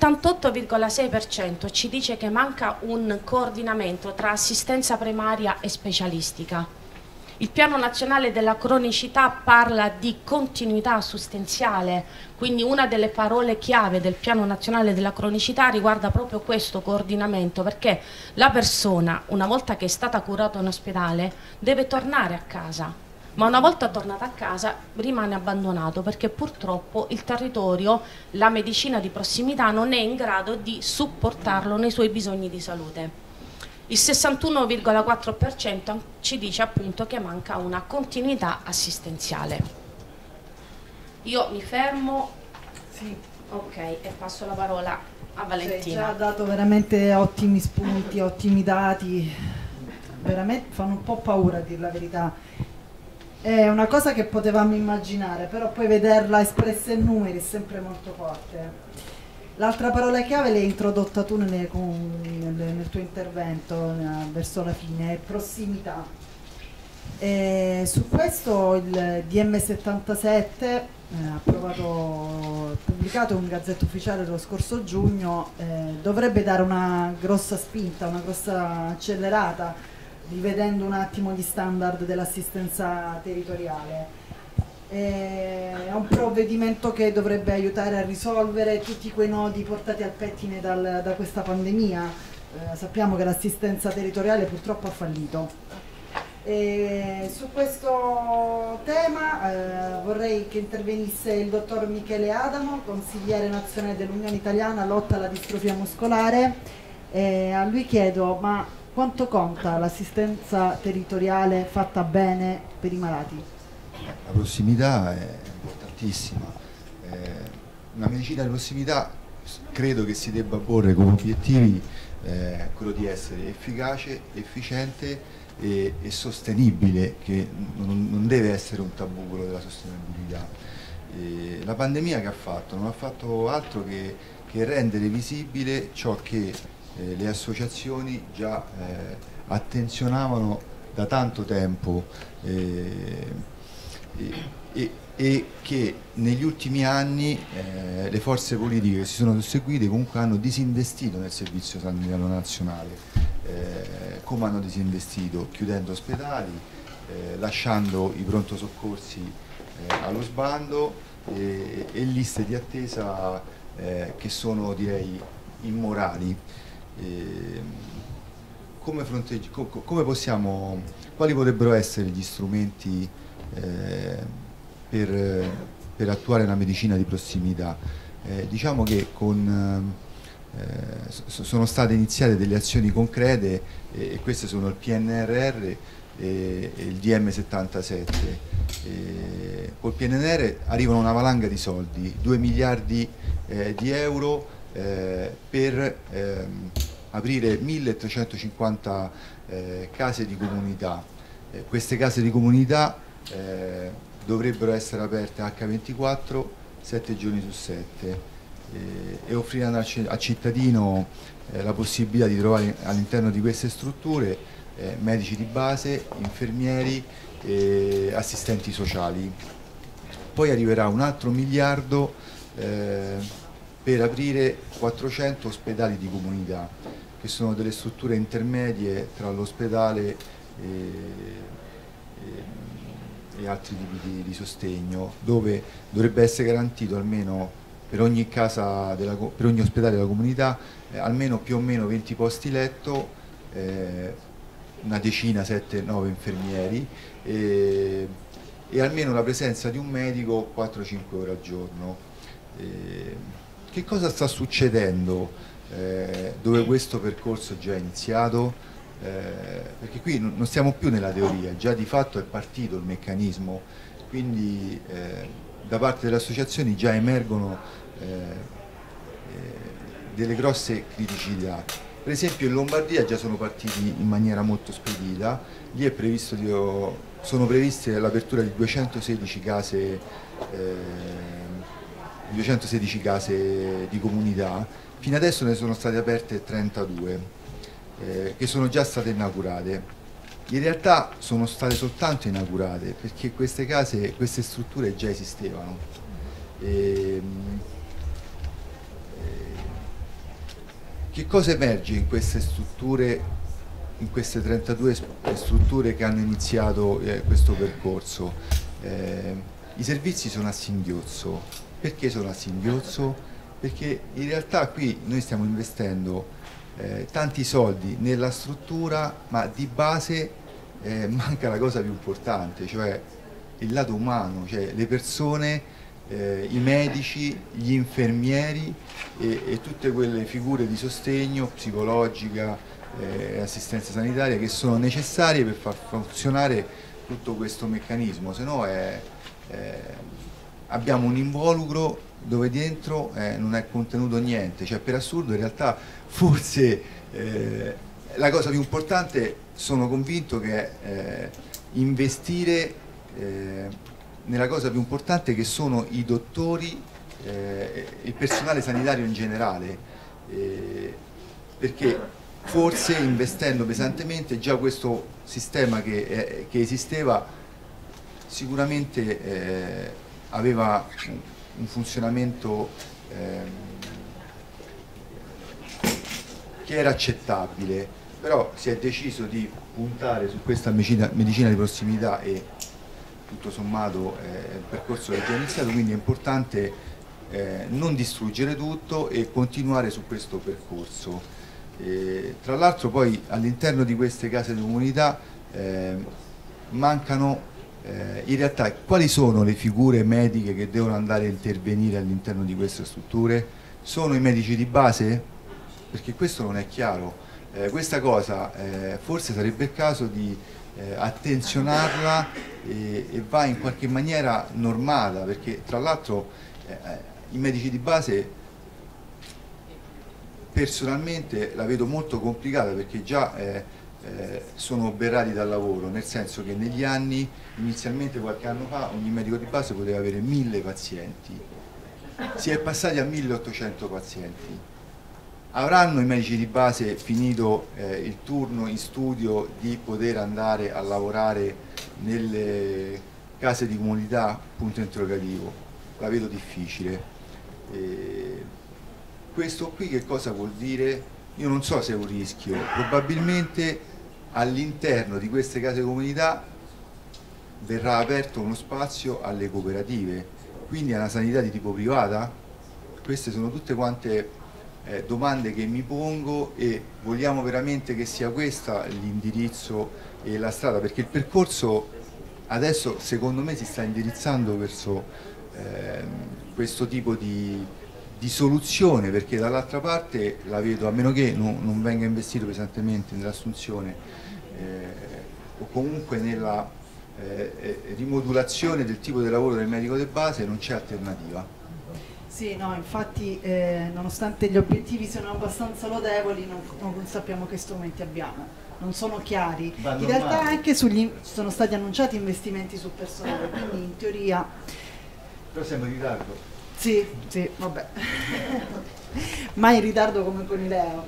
Speaker 5: 78,6% ci dice che manca un coordinamento tra assistenza primaria e specialistica. Il piano nazionale della cronicità parla di continuità assistenziale, quindi una delle parole chiave del piano nazionale della cronicità riguarda proprio questo coordinamento, perché la persona, una volta che è stata curata in ospedale, deve tornare a casa, ma una volta tornata a casa rimane abbandonato perché purtroppo il territorio, la medicina di prossimità non è in grado di supportarlo nei suoi bisogni di salute. Il 61,4% ci dice appunto che manca una continuità assistenziale. Io mi fermo,
Speaker 1: Sì.
Speaker 5: ok, e passo la parola a Valentina.
Speaker 1: Ci ha dato veramente ottimi spunti, ottimi dati, veramente fanno un po' paura a dir la verità. È una cosa che potevamo immaginare, però poi vederla espressa in numeri è sempre molto forte. L'altra parola chiave l'hai introdotta tu nel tuo intervento verso la fine, è prossimità. Su questo il DM77 pubblicato in Gazzetta Ufficiale lo scorso giugno, dovrebbe dare una grossa spinta, una grossa accelerata, rivedendo un attimo gli standard dell'assistenza territoriale. È un provvedimento che dovrebbe aiutare a risolvere tutti quei nodi portati al pettine da questa pandemia. Sappiamo che l'assistenza territoriale purtroppo ha fallito. Su questo tema vorrei che intervenisse il dottor Michele Adamo, consigliere nazionale dell'Unione Italiana Lotta alla Distrofia Muscolare. A lui chiedo, ma quanto conta l'assistenza territoriale fatta bene per i malati?
Speaker 6: La prossimità è importantissima. Una medicina di prossimità credo che si debba porre come obiettivi quello di essere efficace, efficiente e sostenibile, che non deve essere un tabù quello della sostenibilità. La pandemia che ha fatto? Non ha fatto altro che rendere visibile ciò che le associazioni già attenzionavano da tanto tempo e che negli ultimi anni le forze politiche che si sono susseguite comunque hanno disinvestito nel servizio sanitario nazionale. Come hanno disinvestito? Chiudendo ospedali, lasciando i pronto soccorsi allo sbando e liste di attesa che sono, direi, immorali. Quali potrebbero essere gli strumenti per attuare una medicina di prossimità? Diciamo che sono state iniziate delle azioni concrete e queste sono il PNRR e il DM77. Col PNRR arrivano una valanga di soldi, 2 miliardi di euro per aprire 1350 case di comunità. Queste case di comunità dovrebbero essere aperte H24 7 giorni su 7 e offrire al cittadino la possibilità di trovare all'interno di queste strutture medici di base, infermieri e assistenti sociali. Poi arriverà un altro miliardo per aprire 400 ospedali di comunità, che sono delle strutture intermedie tra l'ospedale e altri tipi di sostegno, dove dovrebbe essere garantito almeno per ogni per ogni ospedale della comunità almeno più o meno 20 posti letto, una decina, 7-9 infermieri e almeno la presenza di un medico 4-5 ore al giorno. Che cosa sta succedendo dove questo percorso è già iniziato? Perché qui non stiamo più nella teoria, già di fatto è partito il meccanismo, quindi da parte delle associazioni già emergono delle grosse criticità. Per esempio in Lombardia già sono partiti in maniera molto spedita, lì sono previste l'apertura di 216 case 216 case di comunità. Fino adesso ne sono state aperte 32 che sono già state inaugurate. In realtà sono state soltanto inaugurate perché queste case, queste strutture già esistevano. Che cosa emerge in queste strutture, in queste 32 strutture che hanno iniziato questo percorso? I servizi sono a singhiozzo. Perché sono a singhiozzo? Perché in realtà qui noi stiamo investendo tanti soldi nella struttura, ma di base manca la cosa più importante, cioè il lato umano, cioè le persone, i medici, gli infermieri e tutte quelle figure di sostegno psicologica e assistenza sanitaria che sono necessarie per far funzionare tutto questo meccanismo, se no abbiamo un involucro dove dentro non è contenuto niente, cioè per assurdo in realtà forse la cosa più importante, sono convinto che è investire nella cosa più importante che sono i dottori e il personale sanitario in generale, perché forse investendo pesantemente già questo sistema che esisteva sicuramente aveva un funzionamento che era accettabile, però si è deciso di puntare su questa medicina di prossimità e tutto sommato il percorso è già iniziato, quindi è importante non distruggere tutto e continuare su questo percorso. Tra l'altro poi all'interno di queste case di comunità mancano in realtà quali sono le figure mediche che devono andare a intervenire all'interno di queste strutture? Sono i medici di base? Perché questo non è chiaro. Questa cosa forse sarebbe il caso di attenzionarla e va in qualche maniera normata, perché tra l'altro i medici di base personalmente la vedo molto complicata, perché già sono oberati dal lavoro, nel senso che negli anni, inizialmente qualche anno fa, ogni medico di base poteva avere 1000 pazienti, si è passati a 1800 pazienti. Avranno i medici di base finito il turno in studio di poter andare a lavorare nelle case di comunità? Punto interrogativo, la vedo difficile. Questo qui che cosa vuol dire? Io non so se è un rischio, probabilmente all'interno di queste case di comunità verrà aperto uno spazio alle cooperative, quindi a una sanità di tipo privata? Queste sono tutte quante domande che mi pongo, e vogliamo veramente che sia questo l'indirizzo e la strada, perché il percorso adesso secondo me si sta indirizzando verso questo tipo di soluzione, perché dall'altra parte la vedo, a meno che non venga investito pesantemente nell'assunzione o comunque nella rimodulazione del tipo di lavoro del medico di base, non c'è alternativa.
Speaker 1: Sì, no, infatti nonostante gli obiettivi siano abbastanza lodevoli, non sappiamo che strumenti abbiamo, non sono chiari. In realtà anche sono stati annunciati investimenti sul personale, quindi in teoria...
Speaker 6: Però siamo in ritardo.
Speaker 1: Sì, vabbè. Mai in ritardo come con i Leo.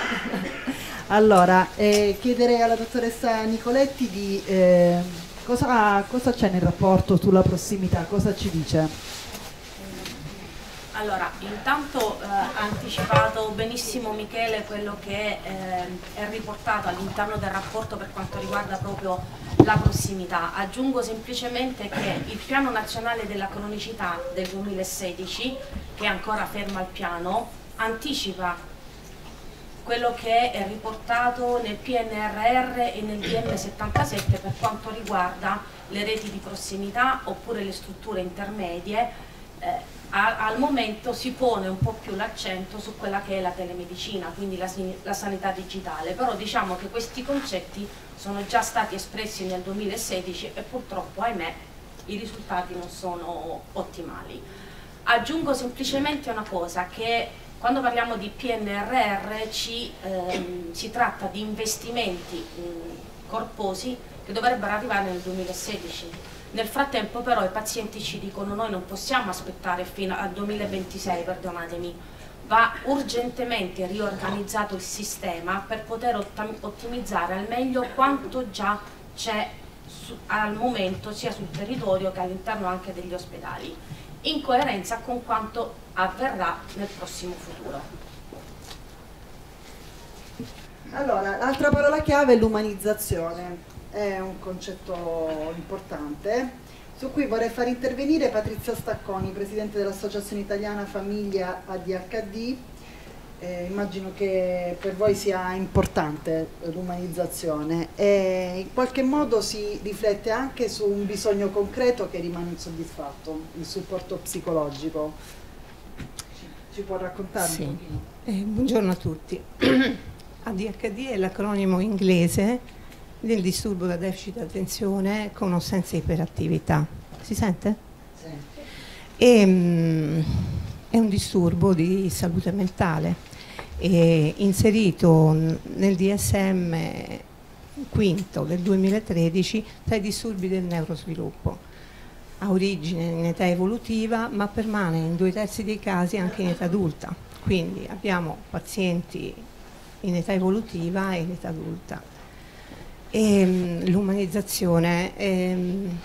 Speaker 1: Allora, chiederei alla dottoressa Nicoletti di cosa c'è nel rapporto sulla prossimità, cosa ci dice?
Speaker 5: Allora, intanto ha anticipato benissimo Michele quello che è riportato all'interno del rapporto per quanto riguarda proprio la prossimità. Aggiungo semplicemente che il Piano Nazionale della Cronicità del 2016, che è ancora fermo al piano, anticipa quello che è riportato nel PNRR e nel DM77 per quanto riguarda le reti di prossimità oppure le strutture intermedie. Al momento si pone un po' più l'accento su quella che è la telemedicina, quindi la sanità digitale, però diciamo che questi concetti sono già stati espressi nel 2016 e purtroppo, ahimè, i risultati non sono ottimali. Aggiungo semplicemente una cosa, che quando parliamo di PNRR si tratta di investimenti corposi che dovrebbero arrivare nel 2016. Nel frattempo però i pazienti ci dicono: noi non possiamo aspettare fino al 2026, perdonatemi, va urgentemente riorganizzato il sistema per poter ottimizzare al meglio quanto già c'è al momento sia sul territorio che all'interno anche degli ospedali, in coerenza con quanto avverrà nel prossimo futuro.
Speaker 1: Allora, l'altra parola chiave è l'umanizzazione, è un concetto importante su cui vorrei far intervenire Patrizia Stacconi, Presidente dell'Associazione Italiana Famiglia ADHD. Immagino che per voi sia importante l'umanizzazione e in qualche modo si riflette anche su un bisogno concreto che rimane insoddisfatto, il supporto psicologico. Ci può raccontare
Speaker 7: sì.
Speaker 1: un pochino?
Speaker 7: Buongiorno a tutti. ADHD è l'acronimo inglese del disturbo da deficit attenzione con o senza iperattività. Si sente?
Speaker 1: Sì.
Speaker 7: È un disturbo di salute mentale, inserito nel DSM quinto del 2013 tra i disturbi del neurosviluppo. Ha origine in età evolutiva, ma permane in 2/3 dei casi anche in età adulta. Quindi abbiamo pazienti in età evolutiva e in età adulta. L'immunizzazione è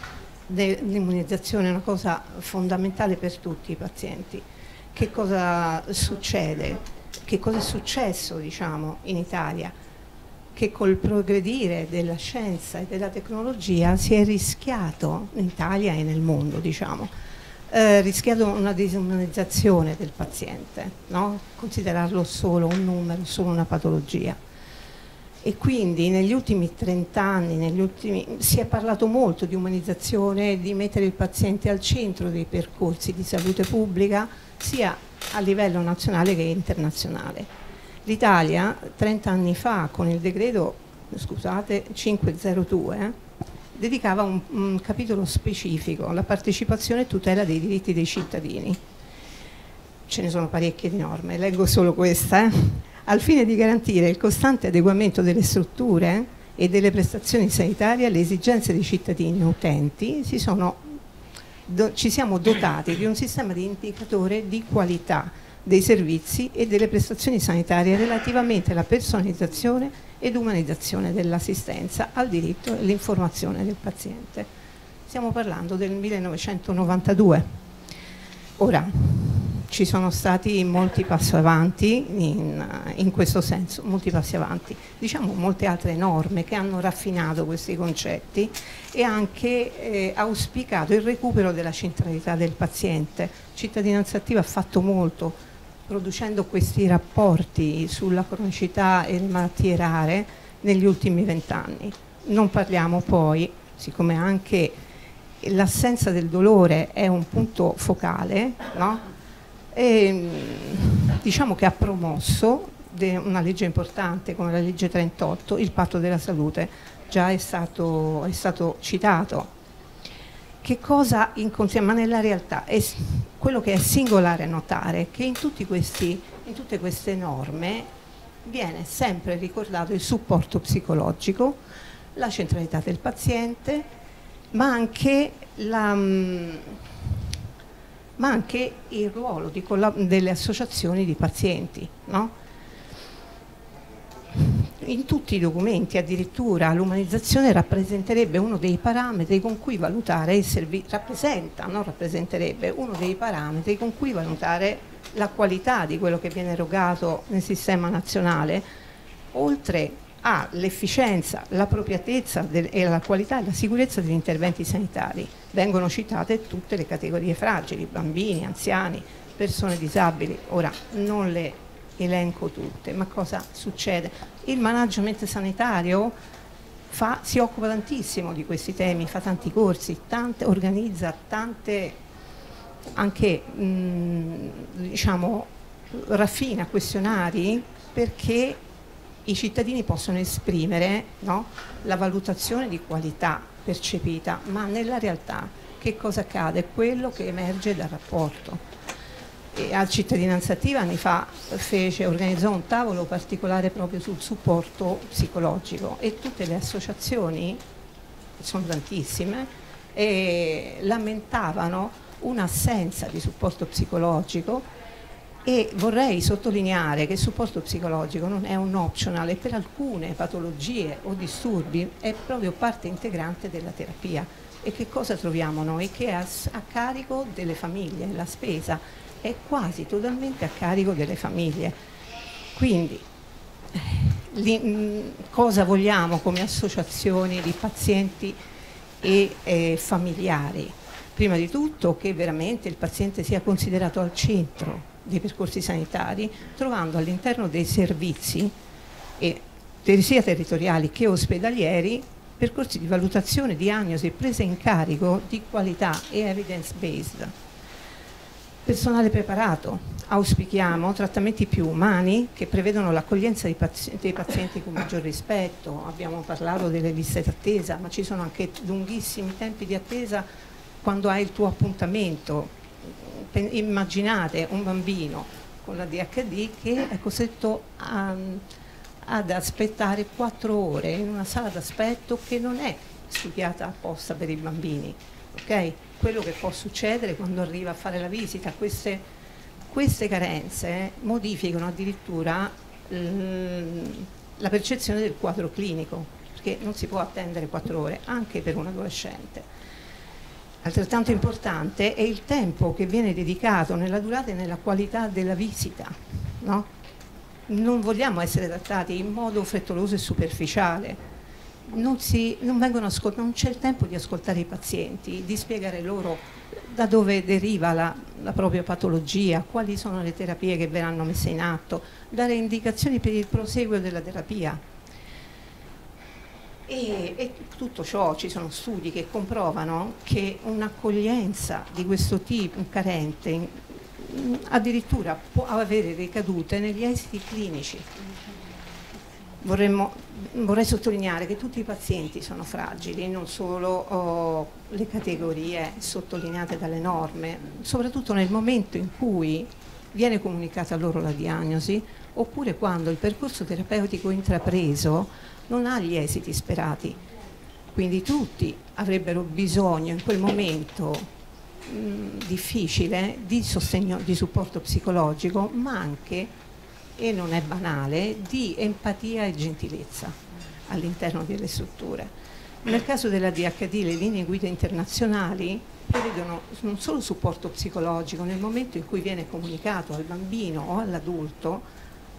Speaker 7: una cosa fondamentale per tutti i pazienti. Che cosa succede? Che cosa è successo, diciamo, in Italia? Che col progredire della scienza e della tecnologia si è rischiato in Italia e nel mondo, diciamo, rischiato una disumanizzazione del paziente, no? Considerarlo solo un numero, solo una patologia. E quindi negli ultimi 30 anni si è parlato molto di umanizzazione, di mettere il paziente al centro dei percorsi di salute pubblica, sia a livello nazionale che internazionale. L'Italia 30 anni fa con il decreto 502 dedicava un capitolo specifico alla partecipazione e tutela dei diritti dei cittadini. Ce ne sono parecchie di norme, leggo solo questa. Al fine di garantire il costante adeguamento delle strutture e delle prestazioni sanitarie alle esigenze dei cittadini utenti, ci siamo dotati di un sistema di indicatore di qualità dei servizi e delle prestazioni sanitarie relativamente alla personalizzazione ed umanizzazione dell'assistenza al diritto e all'informazione del paziente. Stiamo parlando del 1992. Ora, ci sono stati molti passi avanti in questo senso, molti passi avanti, diciamo molte altre norme che hanno raffinato questi concetti e anche auspicato il recupero della centralità del paziente. Cittadinanza Attiva ha fatto molto, producendo questi rapporti sulla cronicità e le malattie rare negli ultimi 20 anni. Non parliamo poi, siccome anche l'assenza del dolore è un punto focale, no? E, diciamo che ha promosso una legge importante come la legge 38, il patto della salute, già è stato citato. Che cosa ma nella realtà è quello che è singolare notare che in tutte queste norme viene sempre ricordato il supporto psicologico, la centralità del paziente, ma anche il ruolo delle associazioni di pazienti, no? In tutti i documenti addirittura l'umanizzazione rappresenterebbe uno dei parametri con cui valutare uno dei parametri con cui valutare la qualità di quello che viene erogato nel sistema nazionale, oltre all'efficienza, l'appropriatezza e la qualità e la sicurezza degli interventi sanitari. Vengono citate tutte le categorie fragili, bambini, anziani, persone disabili. Ora non le elenco tutte, ma cosa succede? Il management sanitario si occupa tantissimo di questi temi, fa tanti corsi, organizza tante, anche diciamo, raffina questionari perché i cittadini possono esprimere, no, la valutazione di qualità percepita, ma nella realtà che cosa accade? Quello che emerge dal rapporto. E a Cittadinanza Attiva anni fa organizzò un tavolo particolare proprio sul supporto psicologico e tutte le associazioni, sono tantissime, lamentavano un'assenza di supporto psicologico, e vorrei sottolineare che il supporto psicologico non è un optional, e per alcune patologie o disturbi è proprio parte integrante della terapia. E che cosa troviamo noi? Che è a carico delle famiglie, la spesa è quasi totalmente a carico delle famiglie. Quindi cosa vogliamo come associazioni di pazienti e familiari? Prima di tutto che veramente il paziente sia considerato al centro dei percorsi sanitari, trovando all'interno dei servizi sia territoriali che ospedalieri percorsi di valutazione, diagnosi e presa in carico di qualità e evidence based. Personale preparato, auspichiamo trattamenti più umani che prevedono l'accoglienza dei pazienti con maggior rispetto. Abbiamo parlato delle liste d'attesa, ma ci sono anche lunghissimi tempi di attesa quando hai il tuo appuntamento. Immaginate un bambino con la DHD che è costretto ad aspettare 4 ore in una sala d'aspetto che non è studiata apposta per i bambini, ok? Quello che può succedere quando arriva a fare la visita, queste carenze modificano addirittura la percezione del quadro clinico, perché non si può attendere 4 ore anche per un adolescente. Altrettanto importante è il tempo che viene dedicato nella durata e nella qualità della visita, no? Non vogliamo essere trattati in modo frettoloso e superficiale, non c'è il tempo di ascoltare i pazienti, di spiegare loro da dove deriva la propria patologia, quali sono le terapie che verranno messe in atto, dare indicazioni per il proseguo della terapia. E tutto ciò, ci sono studi che comprovano che un'accoglienza di questo tipo carente addirittura può avere ricadute negli esiti clinici. Vorrei sottolineare che tutti i pazienti sono fragili, non solo le categorie sottolineate dalle norme, soprattutto nel momento in cui viene comunicata a loro la diagnosi, oppure quando il percorso terapeutico intrapreso non ha gli esiti sperati. Quindi tutti avrebbero bisogno in quel momento difficile di sostegno, di supporto psicologico, ma anche, e non è banale, di empatia e gentilezza all'interno delle strutture. Nel caso della DHD le linee guida internazionali prevedono non solo supporto psicologico nel momento in cui viene comunicato al bambino o all'adulto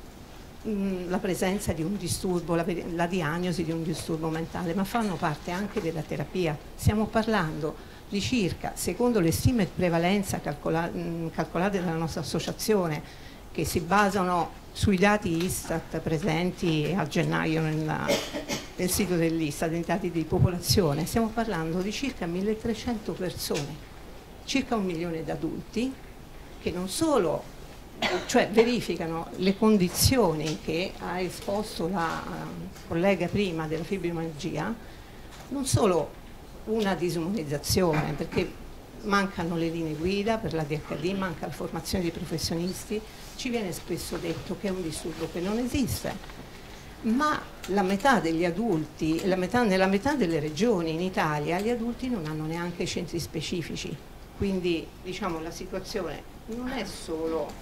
Speaker 7: la presenza di un disturbo, la diagnosi di un disturbo mentale, ma fanno parte anche della terapia. Stiamo parlando di circa, secondo le stime di prevalenza calcolate dalla nostra associazione, che si basano sui dati Istat presenti a gennaio nel sito dell'Istat, dei dati di popolazione, stiamo parlando di circa 1300 persone, circa 1 milione di adulti che non solo verificano le condizioni che ha esposto la collega prima della fibromialgia, non solo una disumanizzazione, perché mancano le linee guida per la DHD, manca la formazione di professionisti, ci viene spesso detto che è un disturbo che non esiste, ma la metà degli adulti, nella metà delle regioni in Italia, gli adulti non hanno neanche centri specifici, quindi diciamo la situazione non è solo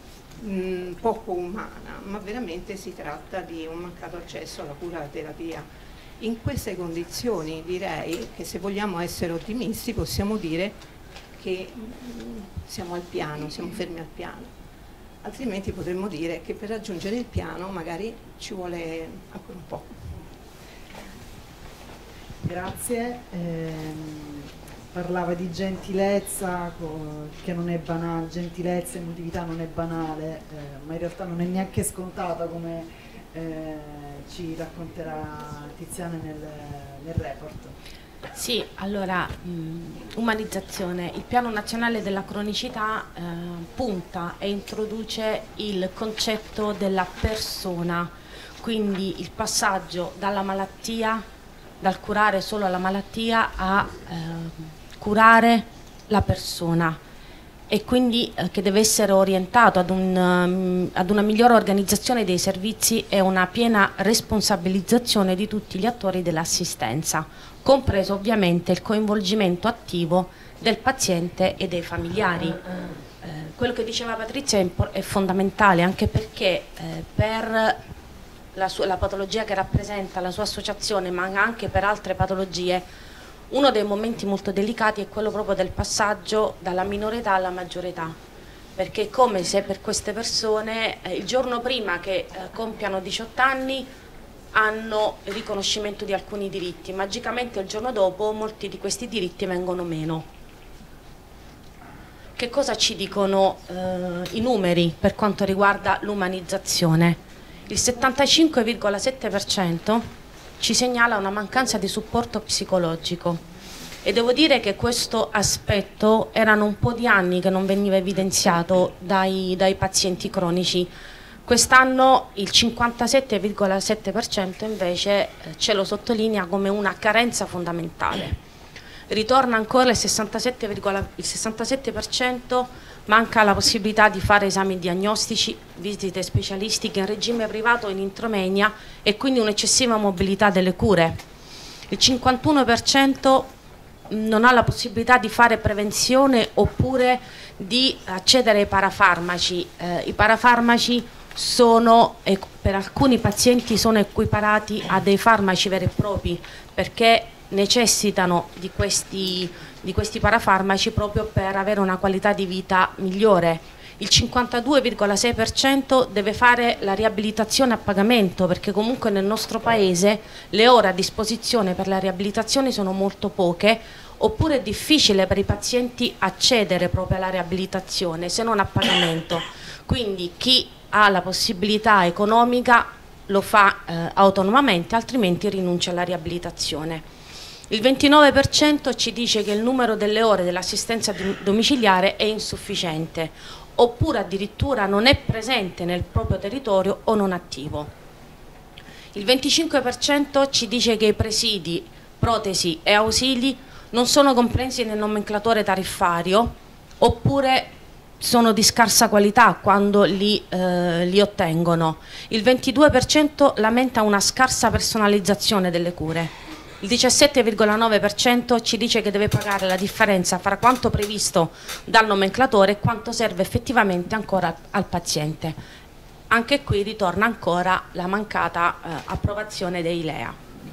Speaker 7: poco umana, ma veramente si tratta di un mancato accesso alla cura e alla terapia. In queste condizioni direi che, se vogliamo essere ottimisti, possiamo dire che siamo al piano, siamo fermi al piano, altrimenti potremmo dire che per raggiungere il piano magari ci vuole ancora un po'.
Speaker 1: Grazie. Parlava di gentilezza, che non è banale, gentilezza e emotività non è banale, ma in realtà non è neanche scontata, come ci racconterà Tiziana nel report.
Speaker 5: Sì, allora, umanizzazione. Il Piano Nazionale della Cronicità punta e introduce il concetto della persona, quindi il passaggio dalla malattia, dal curare solo la malattia a curare la persona. e quindi che deve essere orientato ad una migliore organizzazione dei servizi e una piena responsabilizzazione di tutti gli attori dell'assistenza, compreso ovviamente il coinvolgimento attivo del paziente e dei familiari. Quello che diceva Patrizia è fondamentale, anche perché per la patologia che rappresenta la sua associazione, ma anche per altre patologie, uno dei momenti molto delicati è quello proprio del passaggio dalla minore età alla maggiore età, perché è come se per queste persone il giorno prima che compiano 18 anni hanno il riconoscimento di alcuni diritti, magicamente il giorno dopo molti di questi diritti vengono meno. Che cosa ci dicono i numeri per quanto riguarda l'umanizzazione? Il 75,7% ci segnala una mancanza di supporto psicologico e devo dire che questo aspetto erano un po' di anni che non veniva evidenziato dai pazienti cronici. Quest'anno il 57,7% invece ce lo sottolinea come una carenza fondamentale. Ritorna ancora il 67%, manca la possibilità di fare esami diagnostici, visite specialistiche in regime privato in intramoenia e quindi un'eccessiva mobilità delle cure. Il 51% non ha la possibilità di fare prevenzione oppure di accedere ai parafarmaci. I parafarmaci per alcuni pazienti sono equiparati a dei farmaci veri e propri, perché necessitano di questi parafarmaci proprio per avere una qualità di vita migliore. Il 52,6% deve fare la riabilitazione a pagamento, perché comunque nel nostro paese le ore a disposizione per la riabilitazione sono molto poche, oppure è difficile per i pazienti accedere proprio alla riabilitazione se non a pagamento. Quindi chi ha la possibilità economica lo fa autonomamente, altrimenti rinuncia alla riabilitazione. Il 29% ci dice che il numero delle ore dell'assistenza domiciliare è insufficiente, oppure addirittura non è presente nel proprio territorio o non attivo. Il 25% ci dice che i presidi, protesi e ausili non sono compresi nel nomenclatore tariffario, oppure sono di scarsa qualità quando li ottengono. Il 22% lamenta una scarsa personalizzazione delle cure. Il 17,9% ci dice che deve pagare la differenza fra quanto previsto dal nomenclatore e quanto serve effettivamente ancora al paziente. Anche qui ritorna ancora la mancata approvazione dei LEA.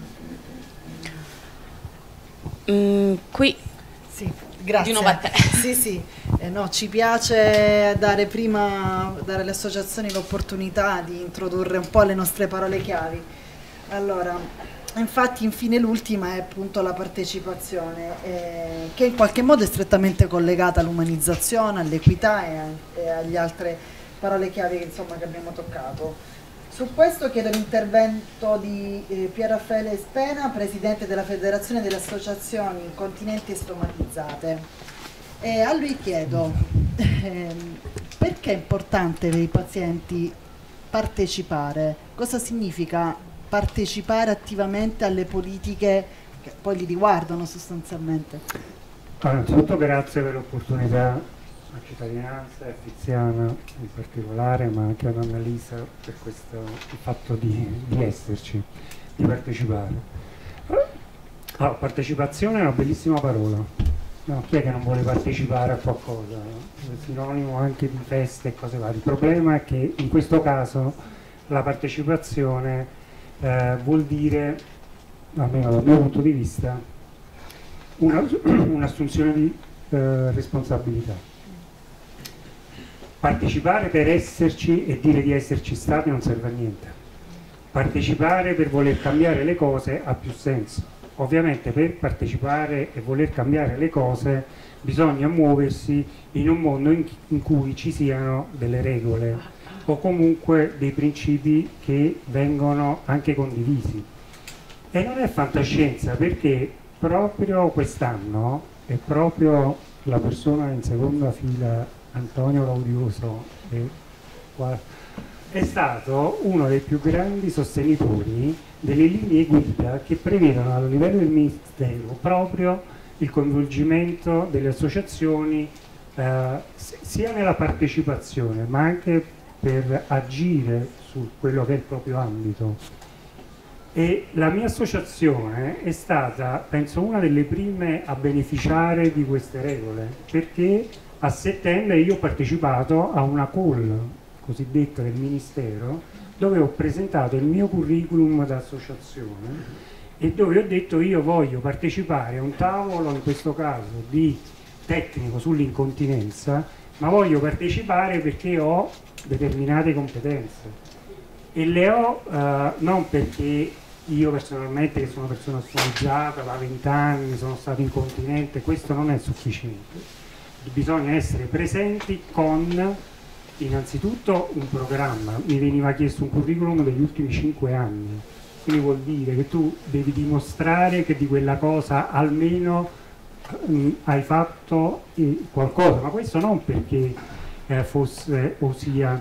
Speaker 5: Qui
Speaker 1: sì, grazie.
Speaker 5: Di nuovo a te.
Speaker 1: Sì. No, ci piace dare alle associazioni l'opportunità di introdurre un po' le nostre parole chiavi. Allora, infatti, infine l'ultima è appunto la partecipazione, che in qualche modo è strettamente collegata all'umanizzazione, all'equità e alle altre parole chiave che abbiamo toccato. Su questo chiedo l'intervento di Pier Raffaele Spena, Presidente della Federazione delle Associazioni Continenti e Stomatizzate. A lui chiedo perché è importante per i pazienti partecipare, cosa significa partecipare attivamente alle politiche che poi li riguardano sostanzialmente.
Speaker 8: Allora, innanzitutto grazie per l'opportunità a Cittadinanza e a Tiziana in particolare, ma anche ad Annalisa per il fatto di esserci, di partecipare. Allora, partecipazione è una bellissima parola. No, chi è che non vuole partecipare a qualcosa? È sinonimo anche di feste e cose varie. Il problema è che in questo caso la partecipazione vuol dire, almeno dal mio punto di vista, un'assunzione di responsabilità. Partecipare per esserci e dire di esserci stati non serve a niente. Partecipare per voler cambiare le cose ha più senso. Ovviamente per partecipare e voler cambiare le cose bisogna muoversi in un mondo in cui ci siano delle regole o comunque dei principi che vengono anche condivisi. E non è fantascienza, perché proprio quest'anno è proprio la persona in seconda fila, Antonio Laudioso, è stato uno dei più grandi sostenitori delle linee guida che prevedono a livello del Ministero proprio il coinvolgimento delle associazioni sia nella partecipazione ma anche per agire su quello che è il proprio ambito. E la mia associazione è stata, penso, una delle prime a beneficiare di queste regole, perché a settembre io ho partecipato a una call cosiddetta del Ministero, dove ho presentato il mio curriculum d'associazione e dove ho detto io voglio partecipare a un tavolo, in questo caso di tecnico sull'incontinenza, ma voglio partecipare perché ho determinate competenze e le ho non perché io personalmente, che sono una persona sfoggiata da 20 anni, sono stato incontinente, questo non è sufficiente. Bisogna essere presenti con innanzitutto un programma. Mi veniva chiesto un curriculum degli ultimi 5 anni, quindi vuol dire che tu devi dimostrare che di quella cosa almeno hai fatto qualcosa, ma questo non perché fosse o sia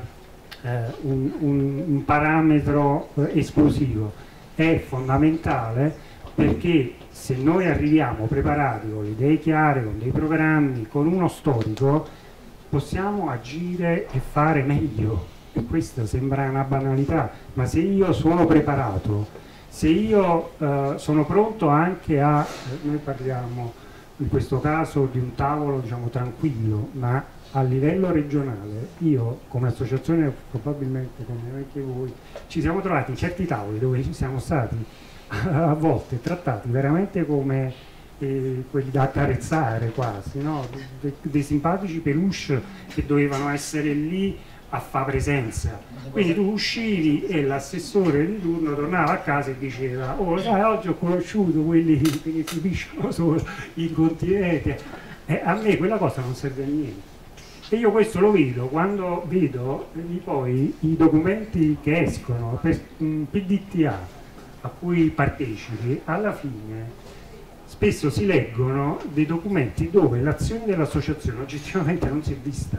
Speaker 8: un parametro esclusivo, è fondamentale perché se noi arriviamo preparati con le idee chiare, con dei programmi, con uno storico, possiamo agire e fare meglio. E questa sembra una banalità, ma se io sono preparato, se io sono pronto anche a, noi parliamo in questo caso di un tavolo diciamo tranquillo, ma a livello regionale io come associazione, probabilmente come anche voi, ci siamo trovati in certi tavoli dove ci siamo stati a volte trattati veramente come quelli da accarezzare quasi, no? Dei simpatici peluche che dovevano essere lì a fare presenza. Quindi tu uscivi e l'assessore di turno tornava a casa e diceva oh sai, oggi ho conosciuto quelli che si pisciano solo in continente, e a me quella cosa non serve a niente. E io questo lo vedo quando vedo poi i documenti che escono per un PDTA a cui partecipi, alla fine spesso si leggono dei documenti dove l'azione dell'associazione oggettivamente non si è vista,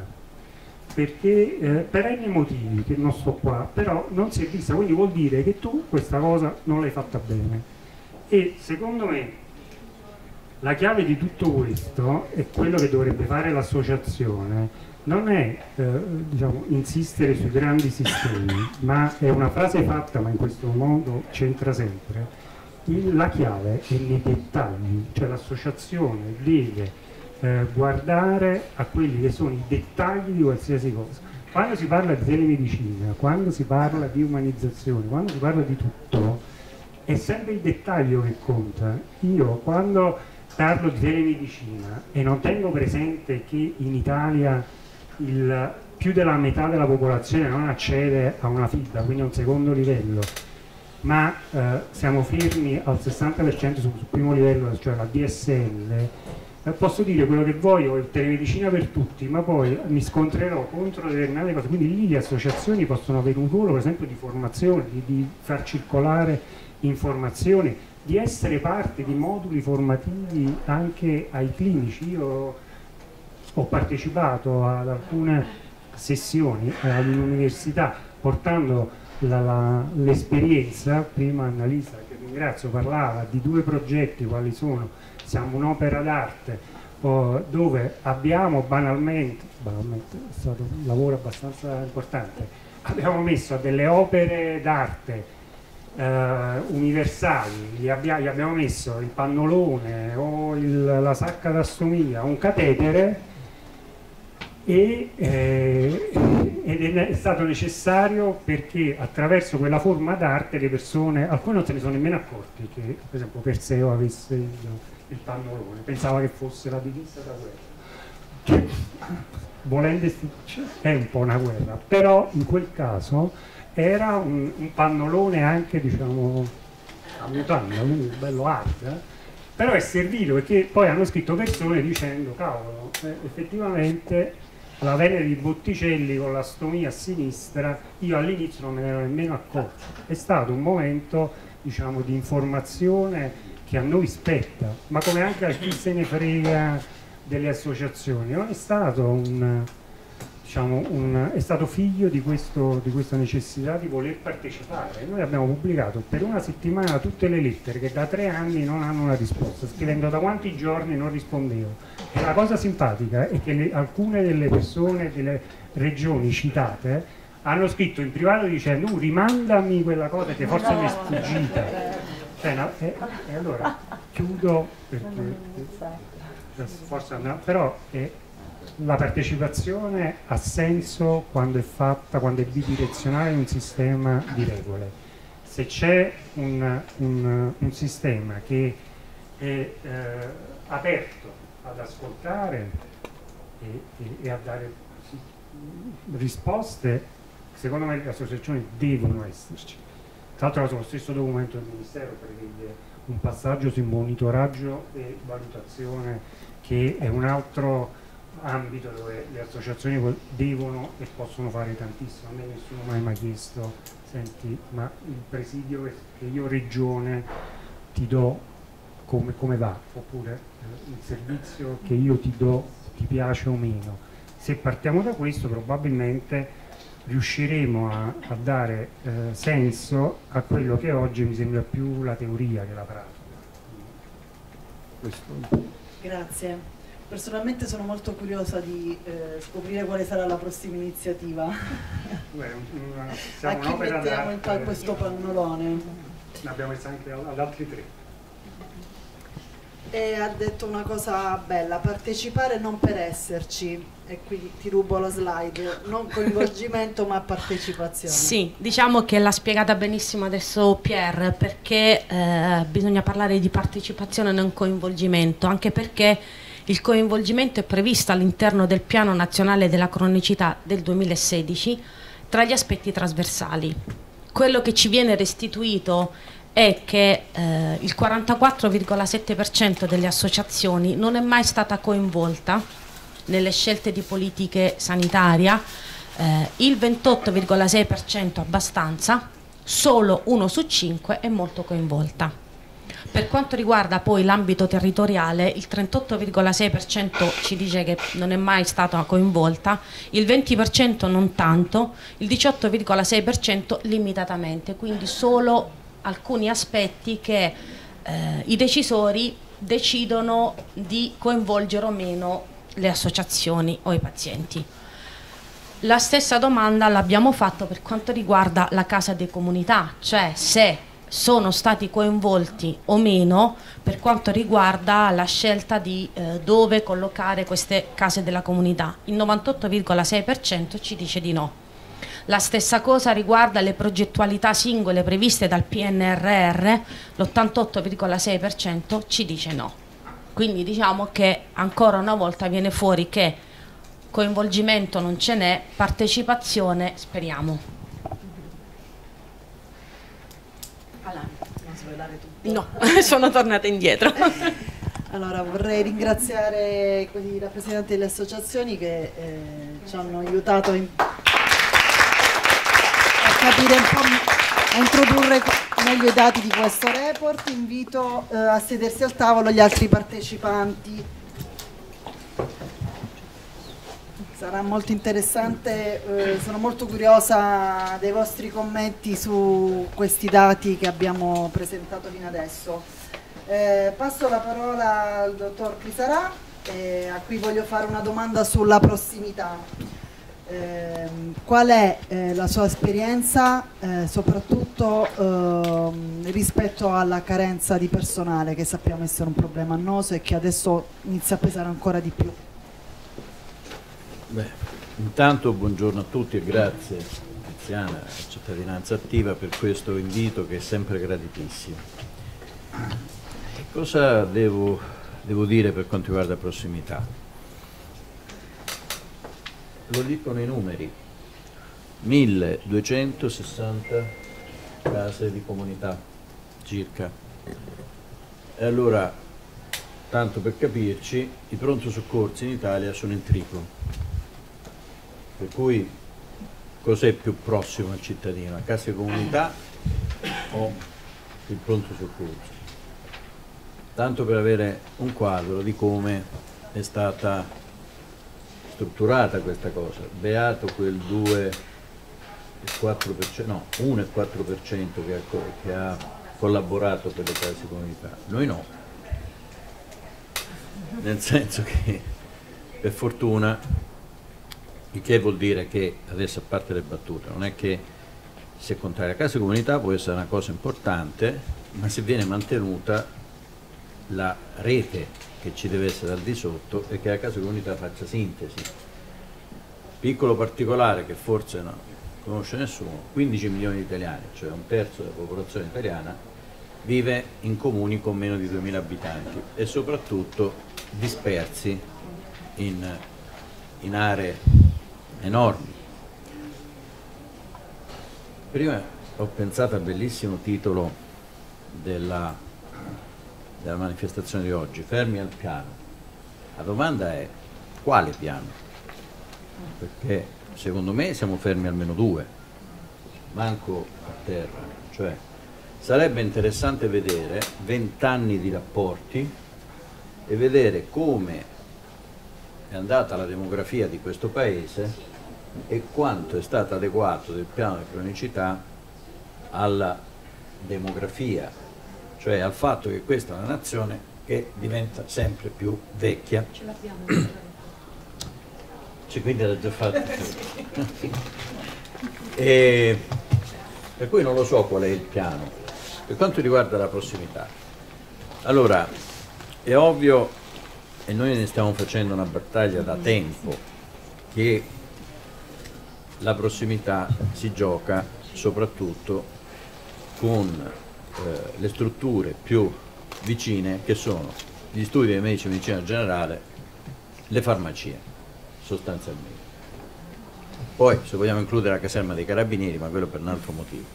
Speaker 8: perché per n motivi che non sto qua, però non si è vista, quindi vuol dire che tu questa cosa non l'hai fatta bene. E secondo me la chiave di tutto questo è quello che dovrebbe fare l'associazione, non è diciamo, insistere sui grandi sistemi, ma è una frase fatta, ma in questo modo c'entra sempre, la chiave è nei dettagli, cioè l'associazione deve guardare a quelli che sono i dettagli di qualsiasi cosa. Quando si parla di telemedicina, quando si parla di umanizzazione, quando si parla di tutto, è sempre il dettaglio che conta. Io quando parlo di telemedicina e non tengo presente che in Italia più della metà della popolazione non accede a una fibra, quindi a un secondo livello, ma siamo fermi al 60% sul primo livello, cioè la DSL, posso dire quello che voglio, è telemedicina per tutti, ma poi mi scontrerò contro determinate cose, quindi lì le associazioni possono avere un ruolo per esempio di formazione, di far circolare informazioni, di essere parte di moduli formativi anche ai clinici. Io ho partecipato ad alcune sessioni all'università portando l'esperienza, prima Annalisa, che ringrazio, parlava di 2 progetti quali sono Siamo un'opera d'arte, dove abbiamo banalmente è stato un lavoro abbastanza importante, abbiamo messo delle opere d'arte universali, gli abbiamo messo il pannolone o la sacca d'astomia, un catetere, ed è stato necessario perché attraverso quella forma d'arte le persone, alcune non se ne sono nemmeno accorti che per esempio Perseo avesse il pannolone, pensava che fosse la divisa da guerra, che volendo è un po' una guerra, però in quel caso era un pannolone anche diciamo a mutanda, quindi bello arte, però è servito perché poi hanno scritto persone dicendo cavolo, effettivamente la Venere di Botticelli con l'astomia a sinistra io all'inizio non me ne ero nemmeno accorto. È stato un momento diciamo di informazione che a noi spetta, ma come anche a chi se ne frega delle associazioni. Non è stato un diciamo, è stato figlio di questa necessità di voler partecipare. Noi abbiamo pubblicato per una settimana tutte le lettere che da 3 anni non hanno una risposta, scrivendo da quanti giorni non rispondevo. E la cosa simpatica è che alcune delle persone delle regioni citate hanno scritto in privato dicendo rimandami quella cosa che forse mi è sfuggita. E allora chiudo perché forse però la partecipazione ha senso quando è fatta, quando è bidirezionale in un sistema di regole. Se c'è un sistema che è aperto ad ascoltare e a dare risposte, secondo me le associazioni devono esserci. Tra l'altro sullo stesso documento del Ministero prevede un passaggio sul monitoraggio e valutazione, che è un altro ambito dove le associazioni devono e possono fare tantissimo. A me nessuno mai mi ha chiesto: senti, ma il presidio che io regione ti do come va? Oppure il servizio che io ti do ti piace o meno? Se partiamo da questo, probabilmente riusciremo a dare senso a quello che oggi mi sembra più la teoria che la pratica. Questo.
Speaker 1: Grazie. Personalmente sono molto curiosa di scoprire quale sarà la prossima iniziativa. A chi mettiamo in questo pannolone?
Speaker 8: Ne abbiamo messa anche ad altri 3.
Speaker 1: E ha detto una cosa bella: partecipare non per esserci. E qui ti rubo la slide: non coinvolgimento ma partecipazione.
Speaker 5: Sì, diciamo che l'ha spiegata benissimo adesso Pier, perché bisogna parlare di partecipazione e non coinvolgimento, anche perché il coinvolgimento è previsto all'interno del Piano Nazionale della Cronicità del 2016 tra gli aspetti trasversali. Quello che ci viene restituito è che il 44,7% delle associazioni non è mai stata coinvolta nelle scelte di politiche sanitaria, il 28,6% abbastanza, solo 1 su 5 è molto coinvolta. Per quanto riguarda poi l'ambito territoriale, il 38,6% ci dice che non è mai stata coinvolta, il 20% non tanto, il 18,6% limitatamente, quindi solo alcuni aspetti che i decisori decidono di coinvolgere o meno le associazioni o i pazienti. La stessa domanda l'abbiamo fatto per quanto riguarda la casa di comunità, cioè se sono stati coinvolti o meno per quanto riguarda la scelta di dove collocare queste case della comunità. Il 98,6% ci dice di no. La stessa cosa riguarda le progettualità singole previste dal PNRR, l'88,6% ci dice no. Quindi diciamo che ancora una volta viene fuori che coinvolgimento non ce n'è, partecipazione speriamo.
Speaker 1: Non svelare tutto.
Speaker 5: No, sono tornata indietro.
Speaker 1: Allora vorrei ringraziare i rappresentanti delle associazioni che ci hanno aiutato a capire un po', a introdurre meglio i dati di questo report. Invito a sedersi al tavolo gli altri partecipanti. Sarà molto interessante, sono molto curiosa dei vostri commenti su questi dati che abbiamo presentato fino adesso. Passo la parola al dottor Crisarà, a cui voglio fare una domanda sulla prossimità. Qual è la sua esperienza, soprattutto rispetto alla carenza di personale, che sappiamo essere un problema annoso e che adesso inizia a pesare ancora di più?
Speaker 9: Beh, intanto buongiorno a tutti e grazie Tiziana e Cittadinanza Attiva per questo invito che è sempre graditissimo. Cosa devo dire per quanto riguarda prossimità? Lo dicono i numeri: 1260 case di comunità circa. E allora, tanto per capirci, i pronto soccorsi in Italia sono il triplo. Per cui cos'è più prossimo al cittadino? La casa di comunità o il pronto soccorso? Tanto per avere un quadro di come è stata strutturata questa cosa, beato quel 2,4%, no, 1,4% che ha collaborato per le case di comunità, noi no, nel senso che per fortuna, il che vuol dire che, adesso a parte le battute, non è che se contrari la casa di comunità può essere una cosa importante, ma se viene mantenuta la rete che ci deve essere al di sotto e che la casa di comunità faccia sintesi. Piccolo particolare che forse non conosce nessuno: 15 milioni di italiani, cioè un terzo della popolazione italiana, vive in comuni con meno di 2000 abitanti e soprattutto dispersi in aree enormi. Prima ho pensato al bellissimo titolo della manifestazione di oggi, Fermi al piano. La domanda è: quale piano? Perché secondo me siamo fermi almeno 2, manco a terra. Cioè, sarebbe interessante vedere 20 anni di rapporti e vedere come è andata la demografia di questo paese e quanto è stato adeguato del piano di cronicità alla demografia, cioè al fatto che questa è una nazione che diventa sempre più vecchia.
Speaker 5: Ce l'abbiamo.
Speaker 9: Quindi era già fatto. E per cui non lo so qual è il piano. Per quanto riguarda la prossimità, allora è ovvio, e noi ne stiamo facendo una battaglia da tempo, che la prossimità si gioca soprattutto con le strutture più vicine, che sono gli studi dei medici di medicina generale, le farmacie sostanzialmente. Poi se vogliamo includere la caserma dei carabinieri, ma quello per un altro motivo.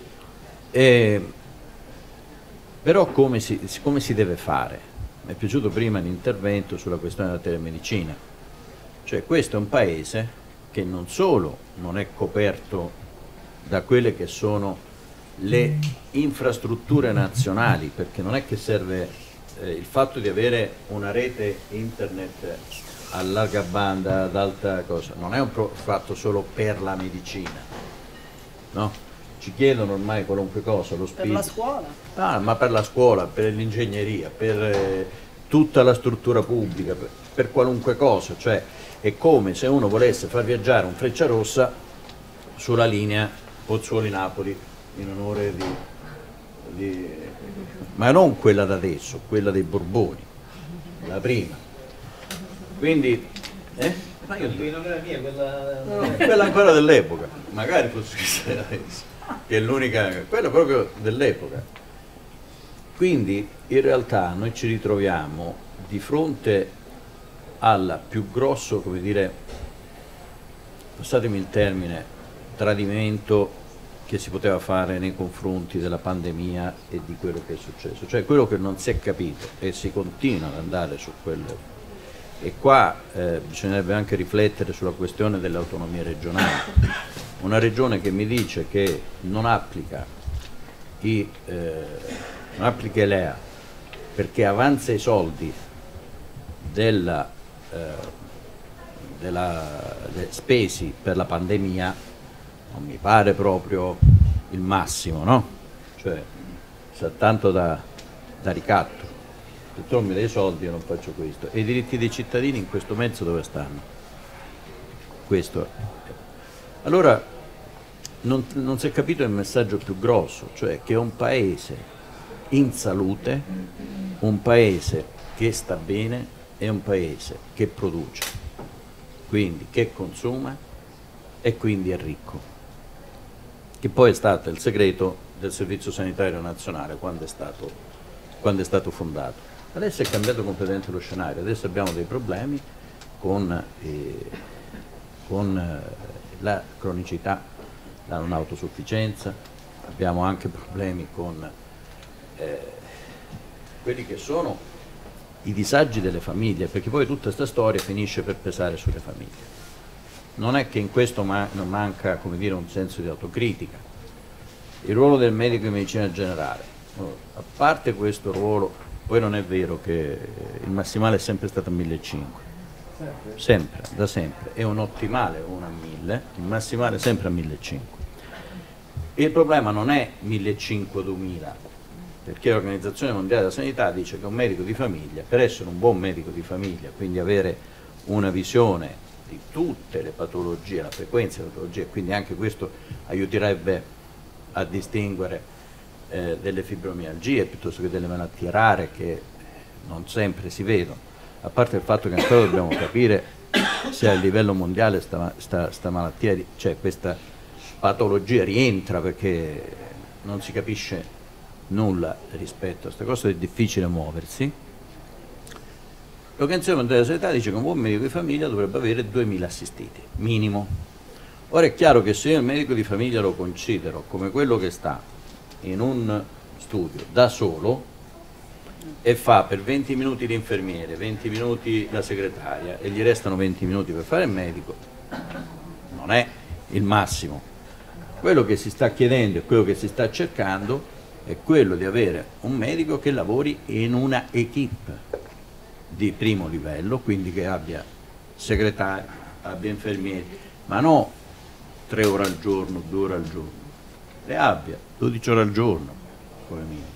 Speaker 9: Però come si deve fare? Mi è piaciuto prima l'intervento sulla questione della telemedicina. Cioè, questo è un paese che non solo non è coperto da quelle che sono le infrastrutture nazionali, perché non è che serve il fatto di avere una rete internet a larga banda, ad alta cosa, non è un fatto solo per la medicina, no? Ci chiedono ormai qualunque cosa, l'ospedale.
Speaker 1: Per la scuola?
Speaker 9: Ah, ma per la scuola, per l'ingegneria, per tutta la struttura pubblica, per qualunque cosa, cioè è come se uno volesse far viaggiare un Frecciarossa sulla linea Pozzuoli-Napoli in onore ma non quella da adesso, quella dei Borboni, la prima. Quindi, ma io non era mia, quella ancora dell'epoca, magari fosse questa adesso, che è l'unica, quella proprio dell'epoca. Quindi in realtà noi ci ritroviamo di fronte al più grosso, come dire, passatemi il termine, tradimento che si poteva fare nei confronti della pandemia e di quello che è successo, cioè quello che non si è capito e si continua ad andare su quello. E qua bisognerebbe anche riflettere sulla questione delle autonomie regionali. Una regione che mi dice che non applica l'EA perché avanza i soldi spesi per la pandemia, non mi pare proprio il massimo, no? Cioè, sa tanto da ricatto. Se tu non mi dai soldi io non faccio questo. E i diritti dei cittadini in questo mezzo dove stanno? Questo è. Allora non si è capito il messaggio più grosso, cioè che un paese in salute, un paese che sta bene, è un paese che produce, quindi che consuma e quindi è ricco, che poi è stato il segreto del Servizio Sanitario Nazionale quando è stato fondato. Adesso è cambiato completamente lo scenario, adesso abbiamo dei problemi con la cronicità, la non autosufficienza, abbiamo anche problemi con quelli che sono i disagi delle famiglie, perché poi tutta questa storia finisce per pesare sulle famiglie. Non è che in questo non manca, come dire, un senso di autocritica. Il ruolo del medico in medicina generale, a parte questo ruolo, poi non è vero che il massimale è sempre stato a 1.500, sempre, da sempre, è un ottimale 1 a 1000, il massimale sempre a 1500. Il problema non è 1500-2000, perché l'Organizzazione Mondiale della Sanità dice che un medico di famiglia, per essere un buon medico di famiglia, quindi avere una visione di tutte le patologie, la frequenza delle patologie, quindi anche questo aiuterebbe a distinguere delle fibromialgie piuttosto che delle malattie rare che non sempre si vedono, a parte il fatto che ancora dobbiamo capire se a livello mondiale sta malattia, cioè questa patologia rientra, perché non si capisce nulla rispetto a questa cosa, è difficile muoversi. L'Organizzazione Mondiale della Sanità dice che un buon medico di famiglia dovrebbe avere 2000 assistiti, minimo. Ora è chiaro che se io il medico di famiglia lo considero come quello che sta in un studio da solo e fa per 20 minuti l'infermiere, 20 minuti la segretaria e gli restano 20 minuti per fare il medico, non è il massimo. Quello che si sta chiedendo e quello che si sta cercando è quello di avere un medico che lavori in una equipe di primo livello, quindi che abbia segretari, abbia infermieri, ma non 3 ore al giorno, 2 ore al giorno, le abbia 12 ore al giorno come minimo.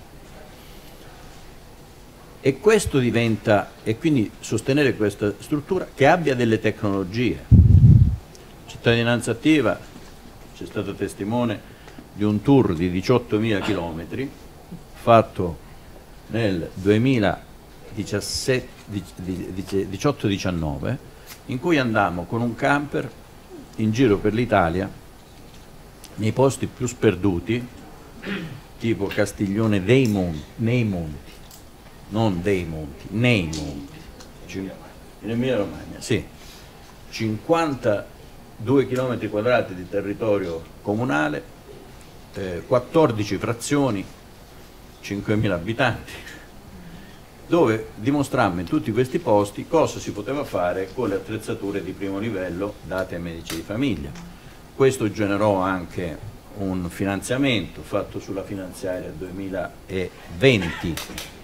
Speaker 9: E questo diventa, e quindi sostenere questa struttura che abbia delle tecnologie. Cittadinanza Attiva c'è stato testimone di un tour di 18.000 km fatto nel 2018-19 in cui andammo con un camper in giro per l'Italia nei posti più sperduti, tipo Castiglione dei Monti, nei Monti, non dei Monti, nei Monti, in Emilia Romagna, sì, 52 km quadrati di territorio comunale, 14 frazioni, 5.000 abitanti, dove dimostrammo in tutti questi posti cosa si poteva fare con le attrezzature di primo livello date ai medici di famiglia. Questo generò anche un finanziamento fatto sulla finanziaria 2020,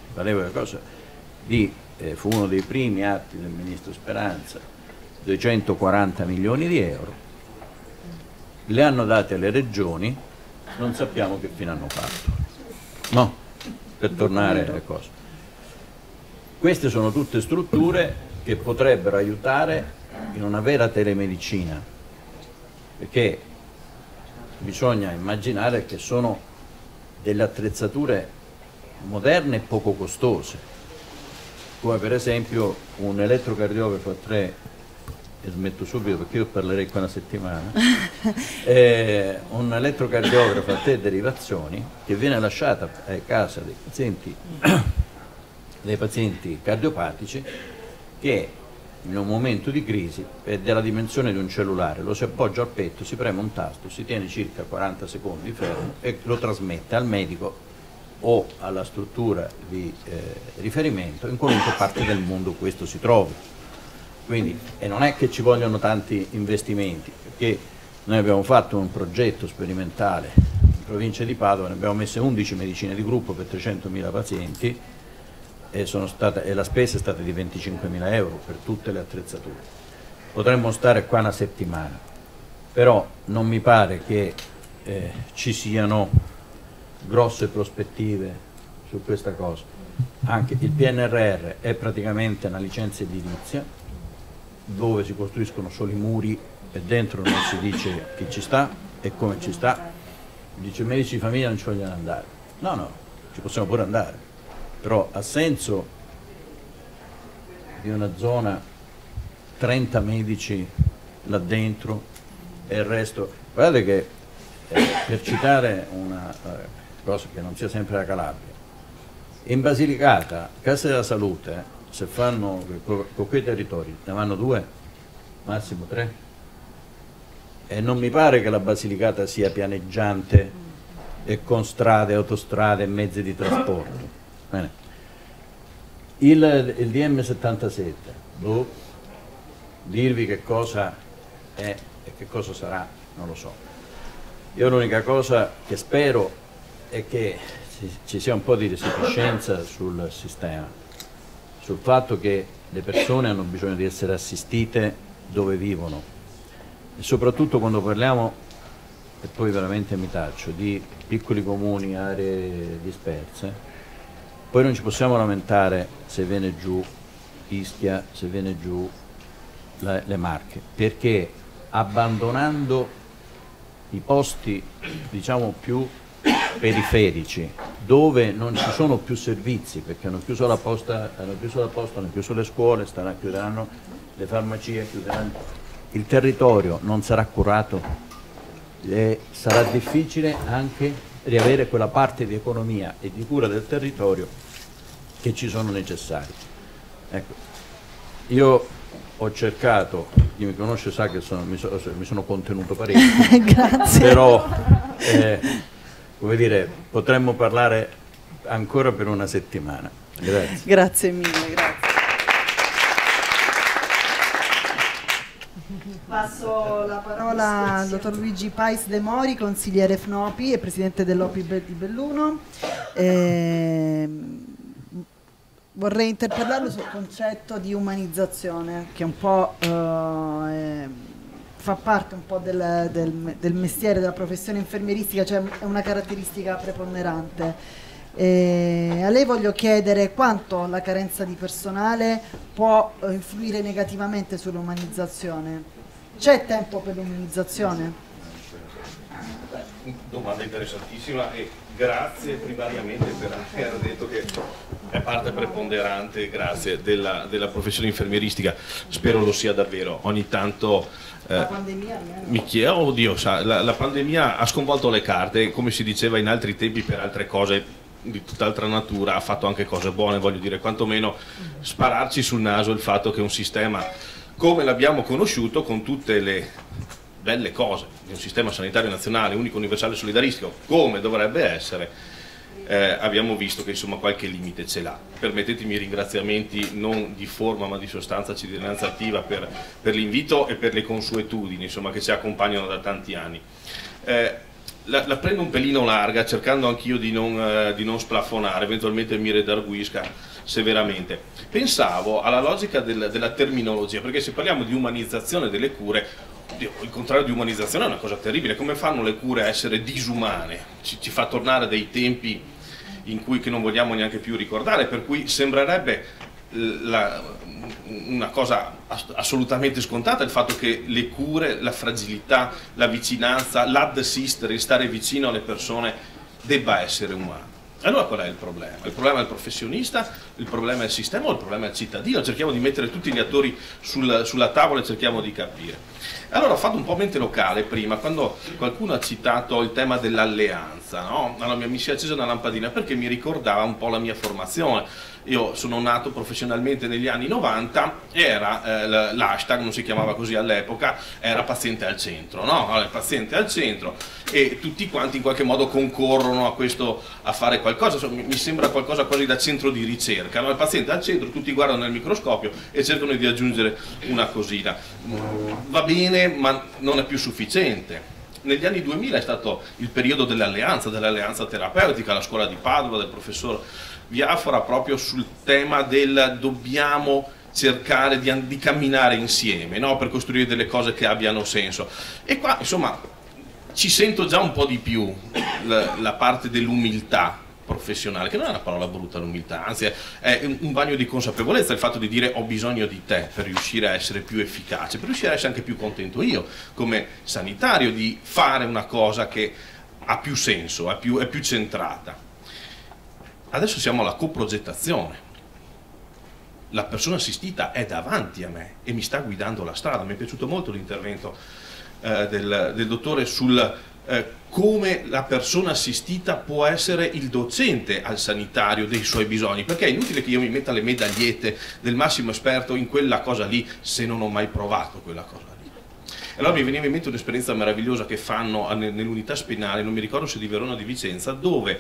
Speaker 9: fu uno dei primi atti del ministro Speranza, 240 milioni di euro, le hanno date alle regioni, non sappiamo che fine hanno fatto, no, per tornare alle cose. Queste sono tutte strutture che potrebbero aiutare in una vera telemedicina, perché bisogna immaginare che sono delle attrezzature moderne e poco costose, come per esempio un elettrocardiografo a 3, e smetto subito perché io parlerei qua una settimana, un elettrocardiografo a 3 derivazioni che viene lasciata a casa dei pazienti cardiopatici, che in un momento di crisi è della dimensione di un cellulare, lo si appoggia al petto, si preme un tasto, si tiene circa 40 secondi fermo e lo trasmette al medico o alla struttura di riferimento in qualunque parte del mondo questo si trovi. Quindi, e non è che ci vogliono tanti investimenti, perché noi abbiamo fatto un progetto sperimentale in provincia di Padova, ne abbiamo messe 11 medicine di gruppo per 300.000 pazienti e la spesa è stata di 25.000 euro per tutte le attrezzature. Potremmo stare qua una settimana, però non mi pare che ci siano grosse prospettive su questa cosa. Anche il PNRR è praticamente una licenza edilizia dove si costruiscono solo i muri e dentro non si dice chi ci sta e come ci sta. Dice i medici di famiglia non ci vogliono andare. No, ci possiamo pure andare, però ha senso di una zona 30 medici là dentro e il resto. Guardate che per citare una cosa che non sia sempre la Calabria, in Basilicata, Case della Salute, se fanno con quei territori, ne vanno 2, massimo 3, e non mi pare che la Basilicata sia pianeggiante e con strade, autostrade e mezzi di trasporto. Bene. Il DM77, dirvi che cosa è e che cosa sarà, non lo so. Io l'unica cosa che spero è che ci sia un po' di resipiscenza sul sistema, sul fatto che le persone hanno bisogno di essere assistite dove vivono, e soprattutto quando parliamo, e poi veramente mi taccio, di piccoli comuni, aree disperse, poi non ci possiamo lamentare se viene giù Ischia, se viene giù le Marche, perché abbandonando i posti, diciamo, più periferici, dove non ci sono più servizi, perché hanno chiuso la posta, hanno chiuso le scuole, chiuderanno le farmacie, il territorio non sarà curato e sarà difficile anche riavere quella parte di economia e di cura del territorio che ci sono necessari. Ecco, io ho cercato, chi mi conosce sa che mi sono contenuto parecchio,
Speaker 1: Grazie.
Speaker 9: però come dire, potremmo parlare ancora per una settimana. Grazie.
Speaker 1: Grazie mille, grazie. Passo la parola al dottor Luigi Pais De Mori, consigliere FNOPI e presidente dell'OPI di Belluno. Vorrei interpellarlo sul concetto di umanizzazione, che un po' fa parte un po' del mestiere, della professione infermieristica, cioè è una caratteristica preponderante. A lei voglio chiedere quanto la carenza di personale può influire negativamente sull'umanizzazione. C'è tempo per l'umanizzazione?
Speaker 10: Domanda interessantissima e grazie primariamente per aver detto che è parte preponderante, grazie, della professione infermieristica. Spero lo sia davvero. Ogni tanto
Speaker 1: la pandemia
Speaker 10: mi chiedo, oddio, la pandemia ha sconvolto le carte, come si diceva in altri tempi per altre cose di tutt'altra natura, ha fatto anche cose buone, voglio dire, quantomeno spararci sul naso il fatto che un sistema come l'abbiamo conosciuto, con tutte le belle cose di un sistema sanitario nazionale unico, universale, solidaristico, come dovrebbe essere, abbiamo visto che insomma qualche limite ce l'ha. Permettetemi ringraziamenti non di forma ma di sostanza, cittadinanza attiva, per l'invito e per le consuetudini insomma, che ci accompagnano da tanti anni. La prendo un pelino larga, cercando anch'io di non splafonare, eventualmente mi redarguisca severamente. Pensavo alla logica della terminologia, perché se parliamo di umanizzazione delle cure, il contrario di umanizzazione è una cosa terribile. Come fanno le cure a essere disumane? Ci fa tornare dei tempi in cui che non vogliamo neanche più ricordare, per cui sembrerebbe una cosa assolutamente scontata il fatto che le cure, la fragilità, la vicinanza, l'ad sister, il stare vicino alle persone debba essere umano. Allora qual è il problema? Il problema è il professionista, il problema è il sistema o il problema è il cittadino? Cerchiamo di mettere tutti gli attori sulla tavola e cerchiamo di capire. Allora ho fatto un po' mente locale prima, quando qualcuno ha citato il tema dell'alleanza, no? Allora mi si è accesa una lampadina perché mi ricordava un po' la mia formazione. Io sono nato professionalmente negli anni 90, era l'hashtag, non si chiamava così all'epoca, era paziente al centro, no? Allora, il paziente al centro, e tutti quanti in qualche modo concorrono a questo, a fare qualcosa. Insomma, mi sembra qualcosa quasi da centro di ricerca, no? Il paziente al centro, tutti guardano nel microscopio e cercano di aggiungere una cosina. Va bene, ma non è più sufficiente. Negli anni 2000 è stato il periodo dell'alleanza terapeutica, la scuola di Padova del professor Viafora, proprio sul tema del dobbiamo cercare di camminare insieme, no? Per costruire delle cose che abbiano senso. E qua insomma ci sento già un po' di più la parte dell'umiltà professionale, che non è una parola brutta l'umiltà, anzi è un bagno di consapevolezza, il fatto di dire ho bisogno di te per riuscire a essere più efficace, per riuscire a essere anche più contento io come sanitario di fare una cosa che ha più senso, è più centrata. Adesso siamo alla coprogettazione. La persona assistita è davanti a me e mi sta guidando la strada. Mi è piaciuto molto l'intervento del dottore sul come la persona assistita può essere il docente al sanitario dei suoi bisogni, perché è inutile che io mi metta le medagliette del massimo esperto in quella cosa lì se non ho mai provato quella cosa lì. Allora mi veniva in mente un'esperienza meravigliosa che fanno nell'unità spinale, non mi ricordo se di Verona o di Vicenza, dove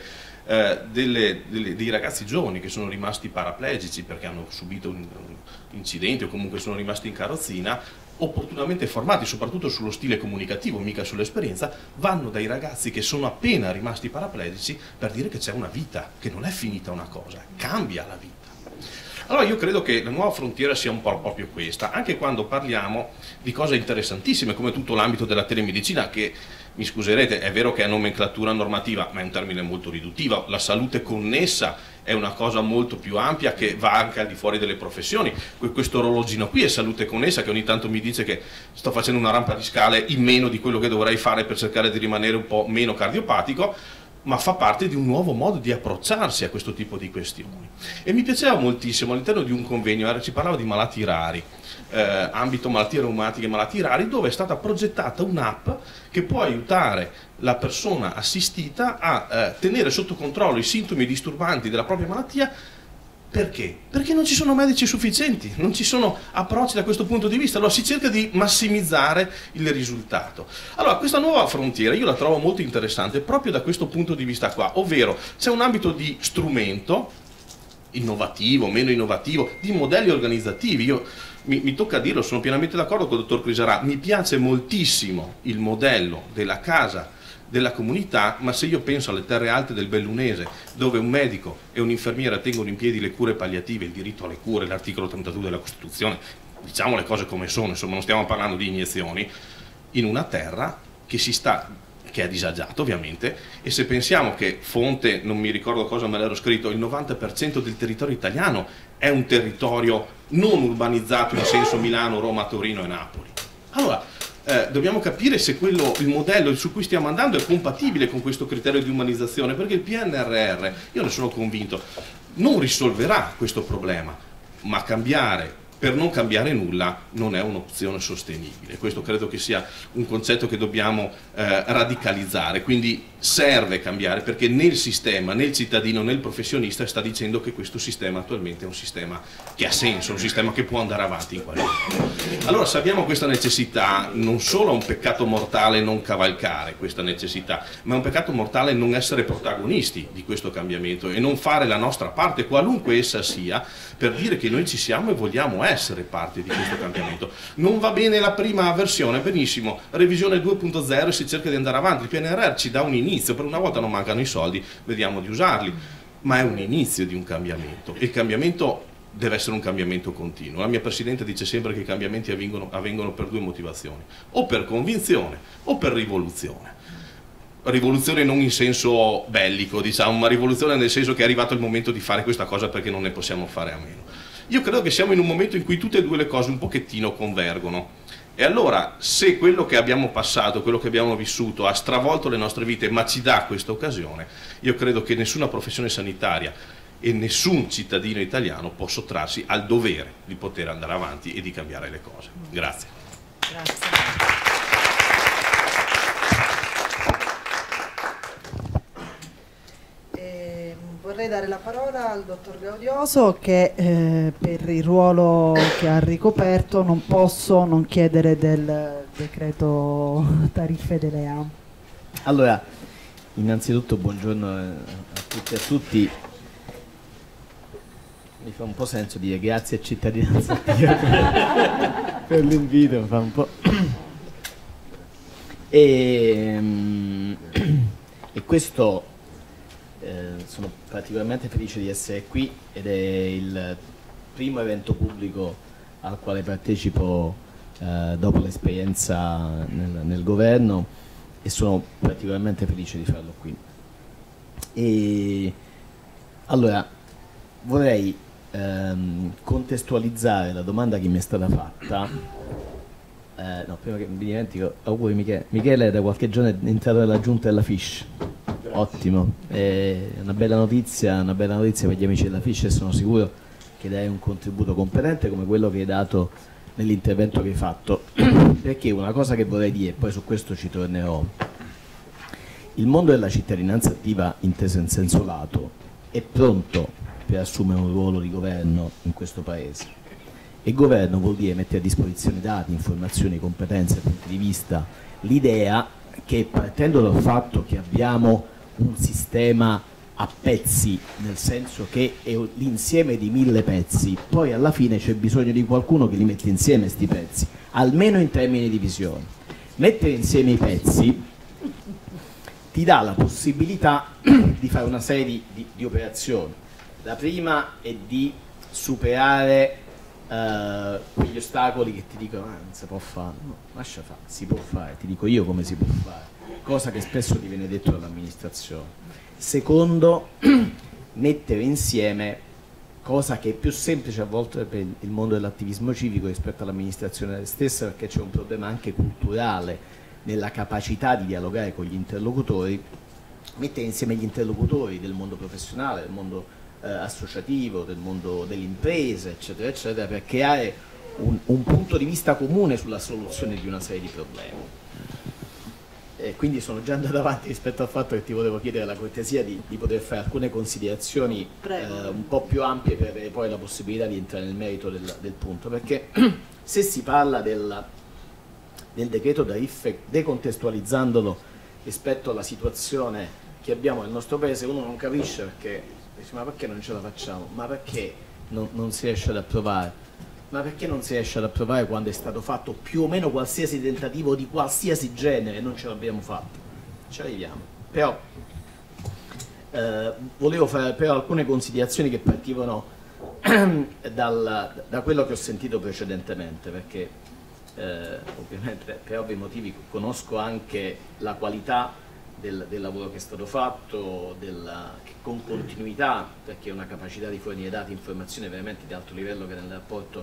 Speaker 10: dei ragazzi giovani che sono rimasti paraplegici perché hanno subito un incidente o comunque sono rimasti in carrozzina, opportunamente formati soprattutto sullo stile comunicativo, mica sull'esperienza, vanno dai ragazzi che sono appena rimasti paraplegici per dire che c'è una vita, che non è finita una cosa, cambia la vita. Allora io credo che la nuova frontiera sia un po' proprio questa, anche quando parliamo di cose interessantissime come tutto l'ambito della telemedicina, che mi scuserete, è vero che è nomenclatura normativa, ma è un termine molto riduttivo. La salute connessa è una cosa molto più ampia che va anche al di fuori delle professioni. Questo orologino qui è salute connessa, che ogni tanto mi dice che sto facendo una rampa di scale in meno di quello che dovrei fare per cercare di rimanere un po' meno cardiopatico, ma fa parte di un nuovo modo di approcciarsi a questo tipo di questioni. E mi piaceva moltissimo all'interno di un convegno, si parlava di malati rari, ambito malattie reumatiche, malati rari, dove è stata progettata un'app che può aiutare la persona assistita a tenere sotto controllo i sintomi disturbanti della propria malattia. Perché? Perché non ci sono medici sufficienti, non ci sono approcci da questo punto di vista, allora si cerca di massimizzare il risultato. Allora questa nuova frontiera io la trovo molto interessante proprio da questo punto di vista qua, ovvero c'è un ambito di strumento, innovativo, meno innovativo, di modelli organizzativi. Io mi tocca dirlo, sono pienamente d'accordo con il dottor Crisarà, mi piace moltissimo il modello della casa della comunità, ma se io penso alle terre alte del Bellunese, dove un medico e un'infermiera tengono in piedi le cure palliative, il diritto alle cure, l'articolo 32 della Costituzione, diciamo le cose come sono, insomma non stiamo parlando di iniezioni, in una terra che è disagiata ovviamente, e se pensiamo che fonte, non mi ricordo cosa me l'ero scritto, il 90% del territorio italiano è un territorio non urbanizzato in senso Milano, Roma, Torino e Napoli. Allora, dobbiamo capire se il modello su cui stiamo andando è compatibile con questo criterio di umanizzazione, perché il PNRR, io ne sono convinto, non risolverà questo problema, ma per non cambiare nulla non è un'opzione sostenibile. Questo credo che sia un concetto che dobbiamo radicalizzare, quindi serve cambiare, perché nel sistema, nel cittadino, nel professionista sta dicendo che questo sistema attualmente è un sistema che ha senso, un sistema che può andare avanti in qualche modo. Allora se abbiamo questa necessità, non solo è un peccato mortale non cavalcare questa necessità, ma è un peccato mortale non essere protagonisti di questo cambiamento e non fare la nostra parte, qualunque essa sia, per dire che noi ci siamo e vogliamo essere parte di questo cambiamento. Non va bene la prima versione, benissimo, revisione 2.0 e si cerca di andare avanti. Il PNRR ci dà un inizio, per una volta non mancano i soldi, vediamo di usarli, ma è un inizio di un cambiamento, e il cambiamento deve essere un cambiamento continuo. La mia Presidente dice sempre che i cambiamenti avvengono per due motivazioni, o per convinzione o per rivoluzione. Rivoluzione non in senso bellico, diciamo, ma rivoluzione nel senso che è arrivato il momento di fare questa cosa perché non ne possiamo fare a meno. Io credo che siamo in un momento in cui tutte e due le cose un pochettino convergono, e allora se quello che abbiamo passato, quello che abbiamo vissuto ha stravolto le nostre vite ma ci dà questa occasione, io credo che nessuna professione sanitaria e nessun cittadino italiano può sottrarsi al dovere di poter andare avanti e di cambiare le cose. Grazie.
Speaker 1: Grazie. Vorrei dare la parola al dottor Gaudioso che per il ruolo che ha ricoperto non posso non chiedere del decreto tariffe delle LEA.
Speaker 11: Allora, innanzitutto buongiorno a tutti e a tutti. Mi fa un po' senso dire grazie a Cittadinanza Attiva per l'invito, mi fa un po'. E questo sono particolarmente felice di essere qui, ed è il primo evento pubblico al quale partecipo dopo l'esperienza nel governo, e sono particolarmente felice di farlo qui. E allora vorrei contestualizzare la domanda che mi è stata fatta. No, prima che mi dimentico, auguri Michele. Michele da qualche giorno è entrato nella giunta della FISH. Ottimo, è una bella notizia per gli amici della FISH, e sono sicuro che dai un contributo competente come quello che hai dato nell'intervento che hai fatto. Perché una cosa che vorrei dire, poi su questo ci tornerò: il mondo della cittadinanza attiva, inteso in senso lato, è pronto per assumere un ruolo di governo in questo paese, e governo vuol dire mettere a disposizione dati, informazioni, competenze, punti di vista, l'idea che, partendo dal fatto che abbiamo un sistema a pezzi, nel senso che è l'insieme di 1000 pezzi, poi alla fine c'è bisogno di qualcuno che li mette insieme questi pezzi, almeno in termini di visione. Mettere insieme i pezzi ti dà la possibilità di fare una serie di operazioni. La prima è di superare quegli ostacoli che ti dicono non si può fare, no, lascia fare, si può fare, ti dico io come si può fare, cosa che spesso ti viene detto dall'amministrazione. Secondo, mettere insieme, cosa che è più semplice a volte per il mondo dell'attivismo civico rispetto all'amministrazione stessa, perché c'è un problema anche culturale nella capacità di dialogare con gli interlocutori, mettere insieme gli interlocutori del mondo professionale, del mondo associativo, del mondo delle imprese, eccetera, eccetera, per creare un punto di vista comune sulla soluzione di una serie di problemi. Quindi sono già andato avanti rispetto al fatto che ti volevo chiedere la cortesia di poter fare alcune considerazioni un po' più ampie per avere poi la possibilità di entrare nel merito del punto, perché se si parla del decreto tariffe decontestualizzandolo rispetto alla situazione che abbiamo nel nostro paese, uno non capisce, perché dice, ma perché non ce la facciamo? Ma perché non si riesce ad approvare? Ma perché non si riesce ad approvare quando è stato fatto più o meno qualsiasi tentativo di qualsiasi genere e non ce l'abbiamo fatto? Ci arriviamo. Però volevo fare però alcune considerazioni che partivano da quello che ho sentito precedentemente, perché ovviamente per ovvi motivi conosco anche la qualità del lavoro che è stato fatto, con continuità, perché è una capacità di fornire dati e informazioni veramente di alto livello che nel rapporto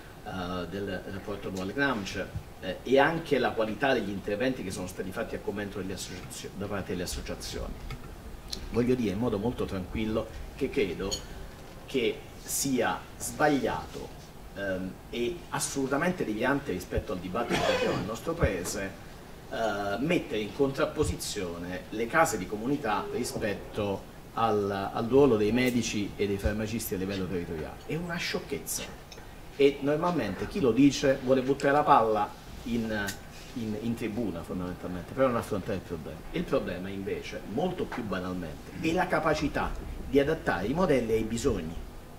Speaker 11: annuale CNAMCE, e anche la qualità degli interventi che sono stati fatti a commento da parte delle associazioni. Voglio dire in modo molto tranquillo che credo che sia sbagliato e assolutamente deviante rispetto al dibattito che abbiamo nel nostro Paese mettere in contrapposizione le case di comunità rispetto al ruolo dei medici e dei farmacisti a livello territoriale. È una sciocchezza e normalmente chi lo dice vuole buttare la palla in tribuna fondamentalmente per non affrontare il problema. Il problema invece, molto più banalmente, è la capacità di adattare i modelli ai bisogni,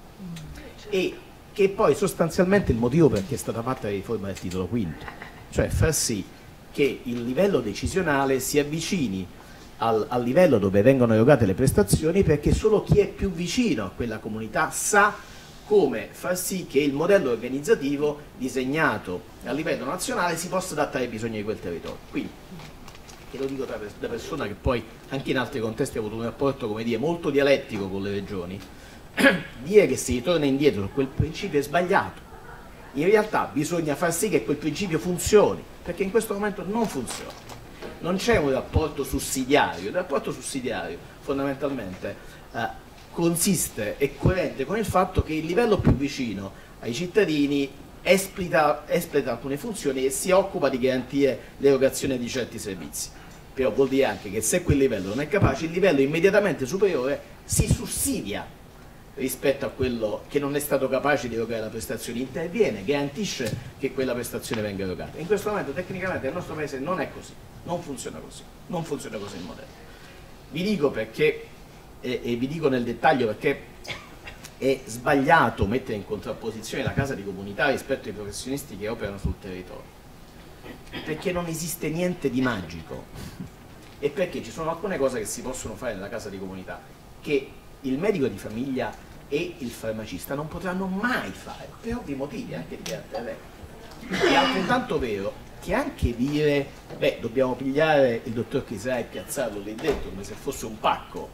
Speaker 11: e che poi sostanzialmente il motivo perché è stata fatta la riforma del titolo quinto, cioè far sì che il livello decisionale si avvicini al livello dove vengono erogate le prestazioni, perché solo chi è più vicino a quella comunità sa come far sì che il modello organizzativo disegnato a livello nazionale si possa adattare ai bisogni di quel territorio. Quindi, che lo dico da persona che poi anche in altri contesti ha avuto un rapporto, come dire, molto dialettico con le regioni, dire che si ritorna indietro su quel principio è sbagliato. In realtà bisogna far sì che quel principio funzioni, perché in questo momento non funziona. Non c'è un rapporto sussidiario, il rapporto sussidiario fondamentalmente consiste, è coerente con il fatto che il livello più vicino ai cittadini espleta alcune funzioni e si occupa di garantire l'erogazione di certi servizi. Però vuol dire anche che se quel livello non è capace, il livello immediatamente superiore si sussidia rispetto a quello che non è stato capace di erogare la prestazione, interviene, garantisce che quella prestazione venga erogata. In questo momento tecnicamente nel nostro paese non è così, non funziona così il modello. Vi dico perché, e vi dico nel dettaglio perché è sbagliato mettere in contrapposizione la casa di comunità rispetto ai professionisti che operano sul territorio, perché non esiste niente di magico e perché ci sono alcune cose che si possono fare nella casa di comunità che il medico di famiglia e il farmacista non potranno mai fare, per ovvi motivi anche di carattere. È altrettanto vero che anche dire, beh, dobbiamo pigliare il dottor Chisà e piazzarlo lì dentro come se fosse un pacco,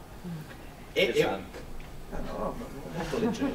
Speaker 11: molto leggero,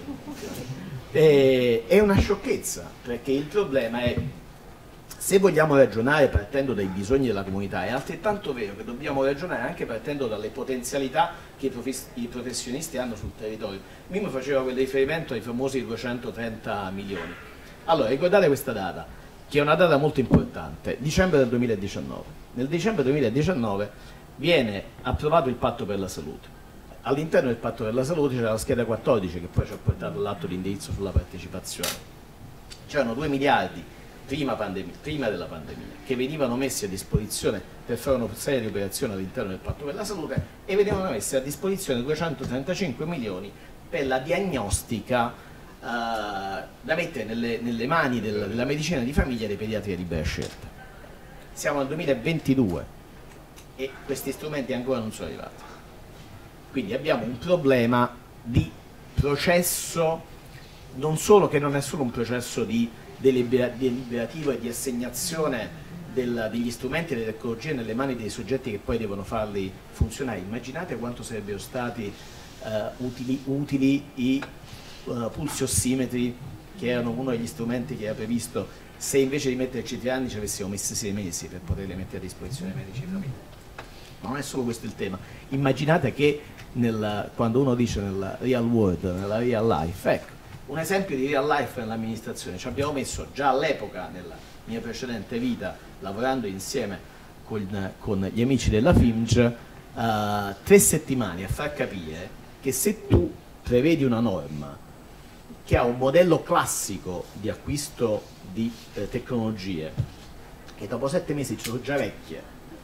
Speaker 11: è una sciocchezza, perché il problema è, se vogliamo ragionare partendo dai bisogni della comunità, è altrettanto vero che dobbiamo ragionare anche partendo dalle potenzialità che i professionisti hanno sul territorio. Mimo faceva quel riferimento ai famosi 230 milioni. Allora, ricordate questa data, che è una data molto importante, dicembre del 2019. Nel dicembre 2019 viene approvato il patto per la salute. All'interno del patto per la salute c'era la scheda 14 che poi ci ha portato l'atto di indirizzo sulla partecipazione. C'erano 2 miliardi prima della pandemia, che venivano messi a disposizione per fare una serie di operazioni all'interno del patto per la salute, e venivano messi a disposizione 235 milioni per la diagnostica da mettere nelle mani della medicina di famiglia e dei pediatri di libera scelta. Siamo al 2022 e questi strumenti ancora non sono arrivati. Quindi abbiamo un problema di processo non solo che non è solo un processo di deliberativo e di assegnazione degli strumenti e delle tecnologie nelle mani dei soggetti che poi devono farli funzionare. Immaginate quanto sarebbero stati utili i pulsi ossimetri, che erano uno degli strumenti che era previsto, se invece di metterci 3 anni ci avessimo messo 6 mesi per poterli mettere a disposizione dei medici di famiglia. Ma non è solo questo il tema. Immaginate che quando uno dice nella real world, nella real life, ecco, un esempio di real life nell'amministrazione, ci abbiamo messo già all'epoca, nella mia precedente vita, lavorando insieme con gli amici della FIMG, 3 settimane a far capire che se tu prevedi una norma che ha un modello classico di acquisto di tecnologie, che dopo 7 mesi sono già vecchie,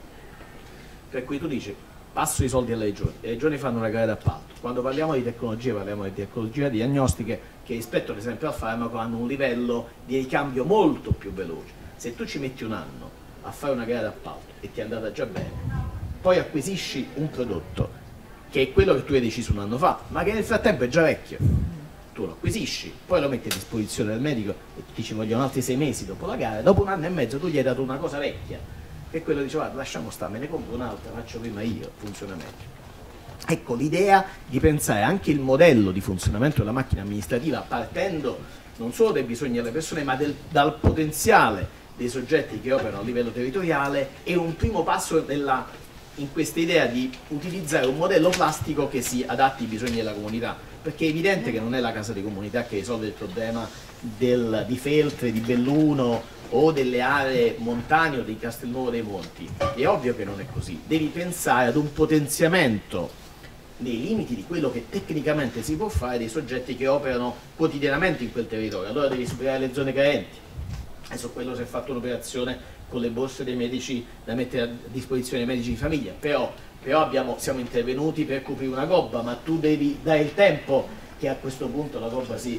Speaker 11: per cui tu dici passo i soldi alle regioni, le regioni fanno una gara d'appalto. Quando parliamo di tecnologie parliamo di tecnologie diagnostiche che rispetto ad esempio al farmaco hanno un livello di ricambio molto più veloce. Se tu ci metti un anno a fare una gara d'appalto e ti è andata già bene, poi acquisisci un prodotto che è quello che tu hai deciso un anno fa, ma che nel frattempo è già vecchio, tu lo acquisisci, poi lo metti a disposizione del medico e ti ci vogliono altri 6 mesi dopo la gara, dopo 1 anno e mezzo tu gli hai dato una cosa vecchia, e quello dice guarda lasciamo stare, me ne compro un'altra, faccio prima io, funziona meglio. Ecco l'idea di pensare anche il modello di funzionamento della macchina amministrativa partendo non solo dai bisogni delle persone ma dal potenziale dei soggetti che operano a livello territoriale è un primo passo in questa idea di utilizzare un modello plastico che si adatti ai bisogni della comunità, perché è evidente che non è la casa di comunità che risolve il problema di Feltre, di Belluno o delle aree montane o di Castelnuovo dei Monti, è ovvio che non è così, devi pensare ad un potenziamento nei limiti di quello che tecnicamente si può fare dei soggetti che operano quotidianamente in quel territorio, allora devi superare le zone carenti. Adesso quello si è fatto un'operazione con le borse dei medici da mettere a disposizione dei medici di famiglia, però siamo intervenuti per coprire una gobba, ma tu devi dare il tempo che a questo punto la gobba si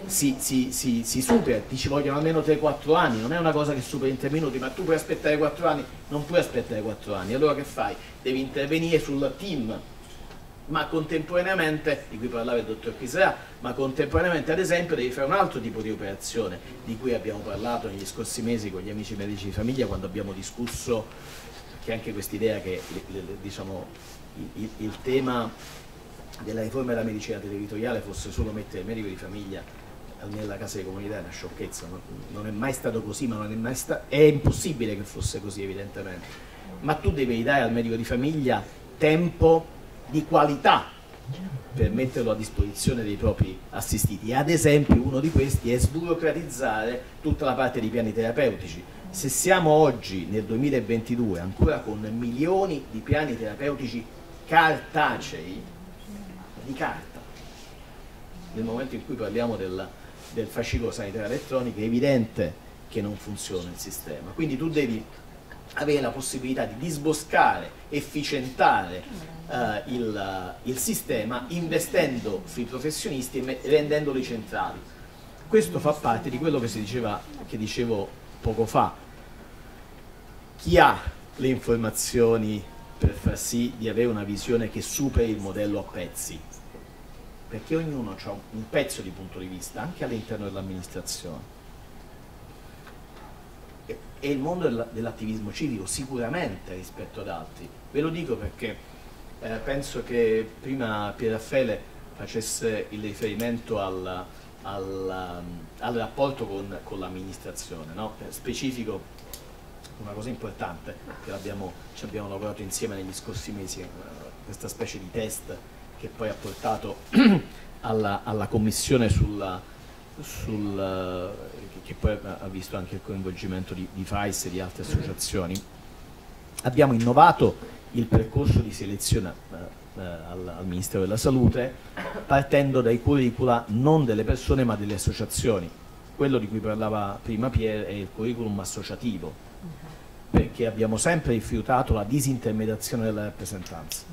Speaker 11: supera, ti ci vogliono almeno 3-4 anni, non è una cosa che supera in 3 minuti, ma tu puoi aspettare 4 anni, non puoi aspettare 4 anni, allora che fai? Devi intervenire sul team, ma contemporaneamente, di cui parlava il dottor Chisrea, ma contemporaneamente ad esempio devi fare un altro tipo di operazione di cui abbiamo parlato negli scorsi mesi con gli amici medici di famiglia quando abbiamo discusso che anche quest'idea che diciamo, il tema della riforma della medicina territoriale fosse solo mettere il medico di famiglia nella casa di comunità è una sciocchezza, non è mai stato così, ma non è mai è impossibile che fosse così evidentemente, ma tu devi dare al medico di famiglia tempo di qualità per metterlo a disposizione dei propri assistiti. Ad esempio uno di questi è sburocratizzare tutta la parte di piani terapeutici. Se siamo oggi nel 2022 ancora con milioni di piani terapeutici cartacei, di carta, nel momento in cui parliamo del fascicolo sanitario elettronico è evidente che non funziona il sistema, quindi tu devi avere la possibilità di disboscare, efficientare il sistema investendo sui professionisti e rendendoli centrali. Questo fa parte di quello che dicevo poco fa. Chi ha le informazioni per far sì di avere una visione che superi il modello a pezzi? Perché ognuno ha un pezzo di punto di vista, anche all'interno dell'amministrazione. E il mondo dell'attivismo civico sicuramente rispetto ad altri. Ve lo dico perché penso che prima Pier Raffaele facesse il riferimento al rapporto con l'amministrazione, no? Specifico, una cosa importante che ci abbiamo lavorato insieme negli scorsi mesi, questa specie di test che poi ha portato alla commissione che poi ha visto anche il coinvolgimento di FAIS e di altre associazioni. Abbiamo innovato il percorso di selezione al Ministero della Salute partendo dai curricula non delle persone ma delle associazioni. Quello di cui parlava prima Pier è il curriculum associativo, perché abbiamo sempre rifiutato la disintermediazione della rappresentanza.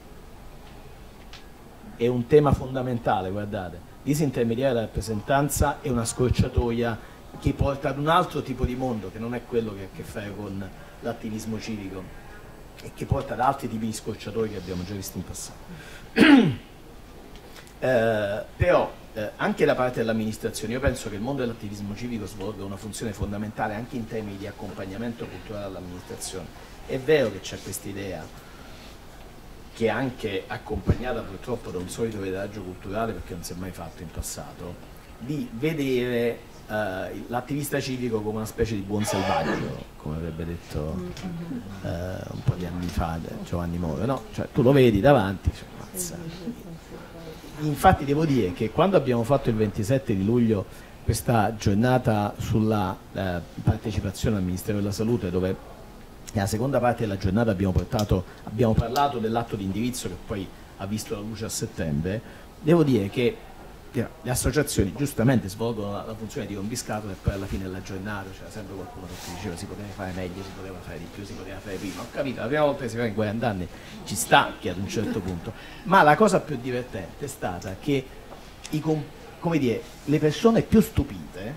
Speaker 11: È un tema fondamentale, guardate, disintermediare la rappresentanza è una scorciatoia che porta ad un altro tipo di mondo che non è quello che ha a che fare con l'attivismo civico e che porta ad altri tipi di scorciatoie che abbiamo già visto in passato. Però anche da parte dell'amministrazione, io penso che il mondo dell'attivismo civico svolga una funzione fondamentale anche in termini di accompagnamento culturale all'amministrazione. È vero che c'è questa idea, che è anche accompagnata purtroppo da un solito viraggio culturale, perché non si è mai fatto in passato, di vedere l'attivista civico come una specie di buon selvaggio, come avrebbe detto un po' di anni fa Giovanni Moro, no? Cioè, tu lo vedi davanti, cioè, mazza. Infatti devo dire che quando abbiamo fatto il 27 di luglio questa giornata sulla partecipazione al Ministero della Salute, dove nella seconda parte della giornata abbiamo parlato dell'atto di indirizzo che poi ha visto la luce a settembre, devo dire che le associazioni giustamente svolgono la funzione di rompiscatole e poi alla fine della giornata c'era sempre qualcuno che ti diceva si poteva fare meglio, si poteva fare di più, si poteva fare prima. Ho capito, la prima volta che si fa in 40 anni ci sta che ad un certo punto, ma la cosa più divertente è stata che come dire, le persone più stupite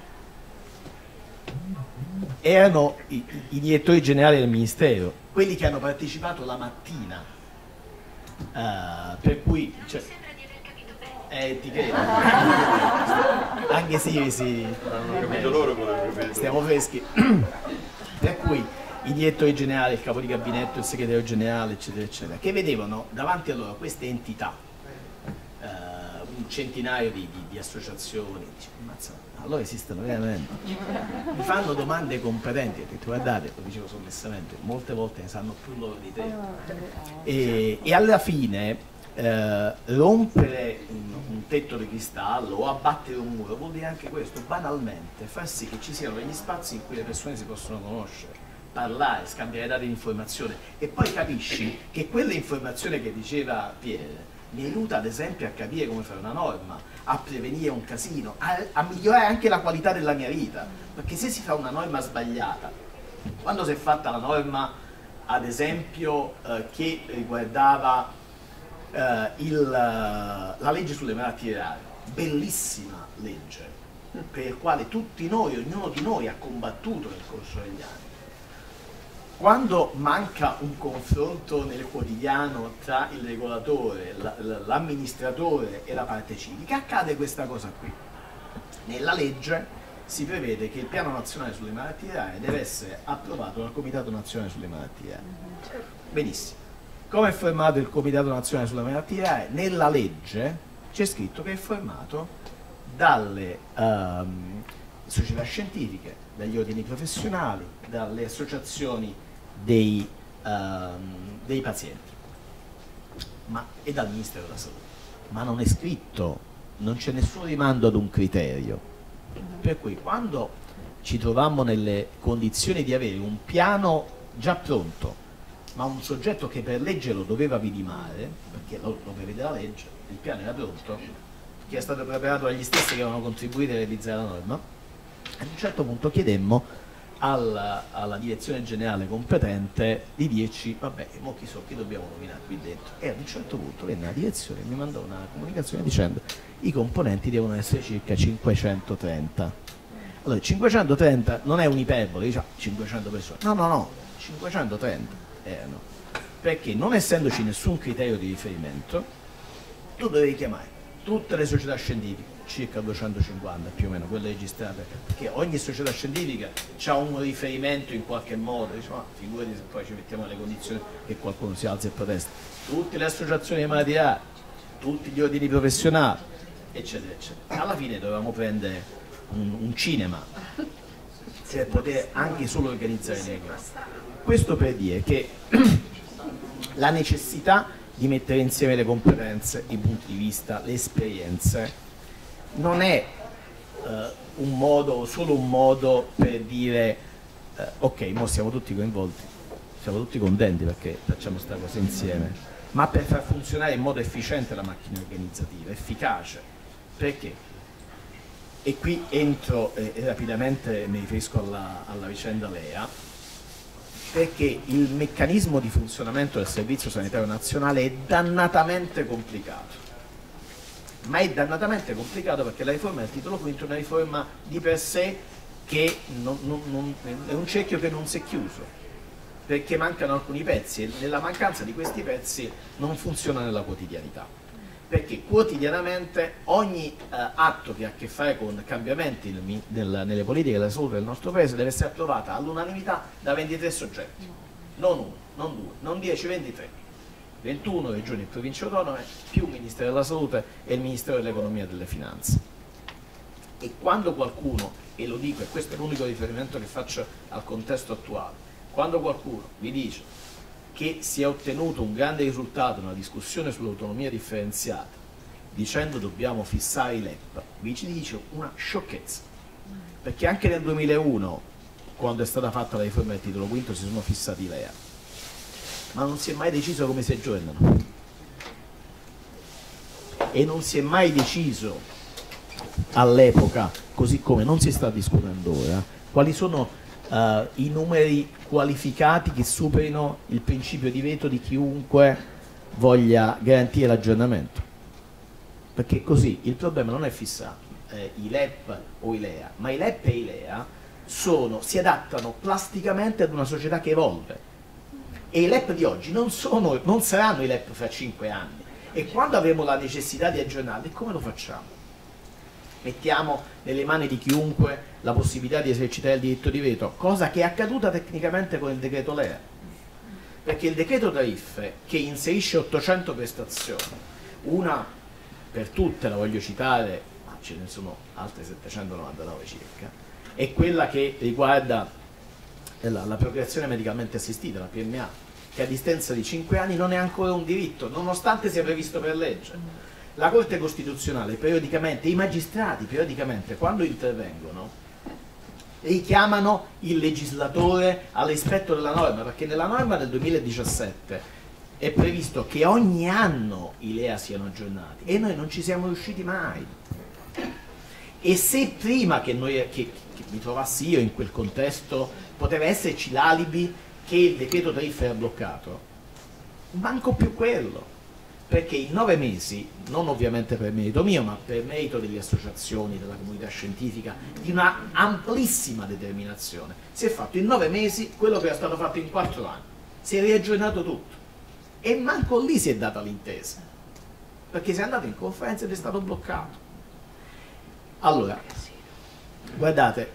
Speaker 11: erano i direttori generali del Ministero, quelli che hanno partecipato la mattina, per cui ti credo. Anche sì, stiamo freschi. Per cui i direttori generali, il capo di gabinetto, il segretario generale, eccetera, eccetera, che vedevano davanti a loro queste entità, un centinaio di associazioni, mazza, allora esistono veramente, mi fanno domande competenti, ho detto guardate, lo dicevo sommessamente, molte volte ne sanno più loro di te, e alla fine rompere un tetto di cristallo o abbattere un muro vuol dire anche questo, banalmente far sì che ci siano degli spazi in cui le persone si possono conoscere, parlare, scambiare dati di informazione, e poi capisci che quelle informazioni che diceva Pierre mi aiuta ad esempio a capire come fare una norma, a prevenire un casino, a migliorare anche la qualità della mia vita, perché se si fa una norma sbagliata, quando si è fatta la norma ad esempio che riguardava la legge sulle malattie rare, bellissima legge per la quale tutti noi, ognuno di noi ha combattuto nel corso degli anni. Quando manca un confronto nel quotidiano tra il regolatore, l'amministratore e la parte civica, accade questa cosa qui. Nella legge si prevede che il piano nazionale sulle malattie rare deve essere approvato dal Comitato Nazionale sulle Malattie Rare. Benissimo. Come è formato il Comitato Nazionale sulle Malattie Rare? Nella legge c'è scritto che è formato dalle società scientifiche, dagli ordini professionali, dalle associazioni dei pazienti e dal Ministero della Salute. Ma non è scritto, non c'è nessun rimando ad un criterio. Per cui quando ci trovammo nelle condizioni di avere un piano già pronto, ma un soggetto che per legge lo doveva vidimare, perché lo prevede la legge, il piano era pronto, che è stato preparato dagli stessi che avevano contribuito a realizzare la norma, ad un certo punto chiedemmo alla direzione generale competente di dirci vabbè, mo chi dobbiamo nominare qui dentro, e ad un certo punto venne la direzione e mi mandò una comunicazione dicendo i componenti devono essere circa 530. Allora 530 non è un'iperbole, diciamo 500 persone, no, 530 erano, perché non essendoci nessun criterio di riferimento tu dovevi chiamare tutte le società scientifiche, circa 250 più o meno, quelle registrate, perché ogni società scientifica ha un riferimento in qualche modo, diciamo, figurati se poi ci mettiamo nelle condizioni che qualcuno si alza e protesta, tutte le associazioni di malattie rare, tutti gli ordini professionali, eccetera, eccetera. Alla fine dovevamo prendere un cinema per poter anche solo organizzare le cose. Questo per dire che la necessità di mettere insieme le competenze, i punti di vista, le esperienze, non è solo un modo per dire ok, mo siamo tutti coinvolti, siamo tutti contenti perché facciamo questa cosa insieme, ma per far funzionare in modo efficiente la macchina organizzativa, efficace. Perché? E qui entro rapidamente, mi riferisco alla vicenda Lea, perché il meccanismo di funzionamento del Servizio Sanitario Nazionale è dannatamente complicato, ma è dannatamente complicato perché la riforma del titolo quinto è una riforma di per sé che è un cerchio che non si è chiuso, perché mancano alcuni pezzi e nella mancanza di questi pezzi non funziona nella quotidianità. perché quotidianamente ogni atto che ha a che fare con cambiamenti nelle politiche della salute del nostro paese deve essere approvata all'unanimità da 23 soggetti, non uno, non due, non 10, 23, 21 regioni e province autonome, più il Ministero della Salute e il Ministero dell'Economia e delle Finanze. E quando qualcuno, e lo dico, e questo è l'unico riferimento che faccio al contesto attuale, quando qualcuno vi dice che si è ottenuto un grande risultato nella discussione sull'autonomia differenziata dicendo dobbiamo fissare i LEP, vi ci dice una sciocchezza, perché anche nel 2001, quando è stata fatta la riforma del titolo quinto, si sono fissati i LEA, ma non si è mai deciso come si aggiornano e non si è mai deciso all'epoca, così come non si sta discutendo ora, quali sono i numeri qualificati che superino il principio di veto di chiunque voglia garantire l'aggiornamento, perché così il problema non è fissato i LEP o i LEA, ma i LEP e i LEA si adattano plasticamente ad una società che evolve, e i LEP di oggi non saranno i LEP fra 5 anni, e quando avremo la necessità di aggiornarli, come lo facciamo? Mettiamo nelle mani di chiunque la possibilità di esercitare il diritto di veto, cosa che è accaduta tecnicamente con il decreto LEA, perché il decreto tariffe, che inserisce 800 prestazioni, una per tutte la voglio citare, ma ce ne sono altre 799 circa, è quella che riguarda la procreazione medicalmente assistita, la PMA, che a distanza di 5 anni non è ancora un diritto, nonostante sia previsto per legge. La Corte Costituzionale periodicamente, i magistrati periodicamente, quando intervengono, richiamano il legislatore al rispetto della norma, perché nella norma del 2017 è previsto che ogni anno i LEA siano aggiornati, e noi non ci siamo riusciti mai. E se prima che mi trovassi io in quel contesto poteva esserci l'alibi che il decreto tariffe era bloccato, manco più quello, perché in 9 mesi, non ovviamente per merito mio, ma per merito delle associazioni, della comunità scientifica, di una amplissima determinazione, si è fatto in 9 mesi quello che era stato fatto in 4 anni, si è riaggiornato tutto, e manco lì si è data l'intesa, perché si è andato in conferenza ed è stato bloccato. Allora, guardate,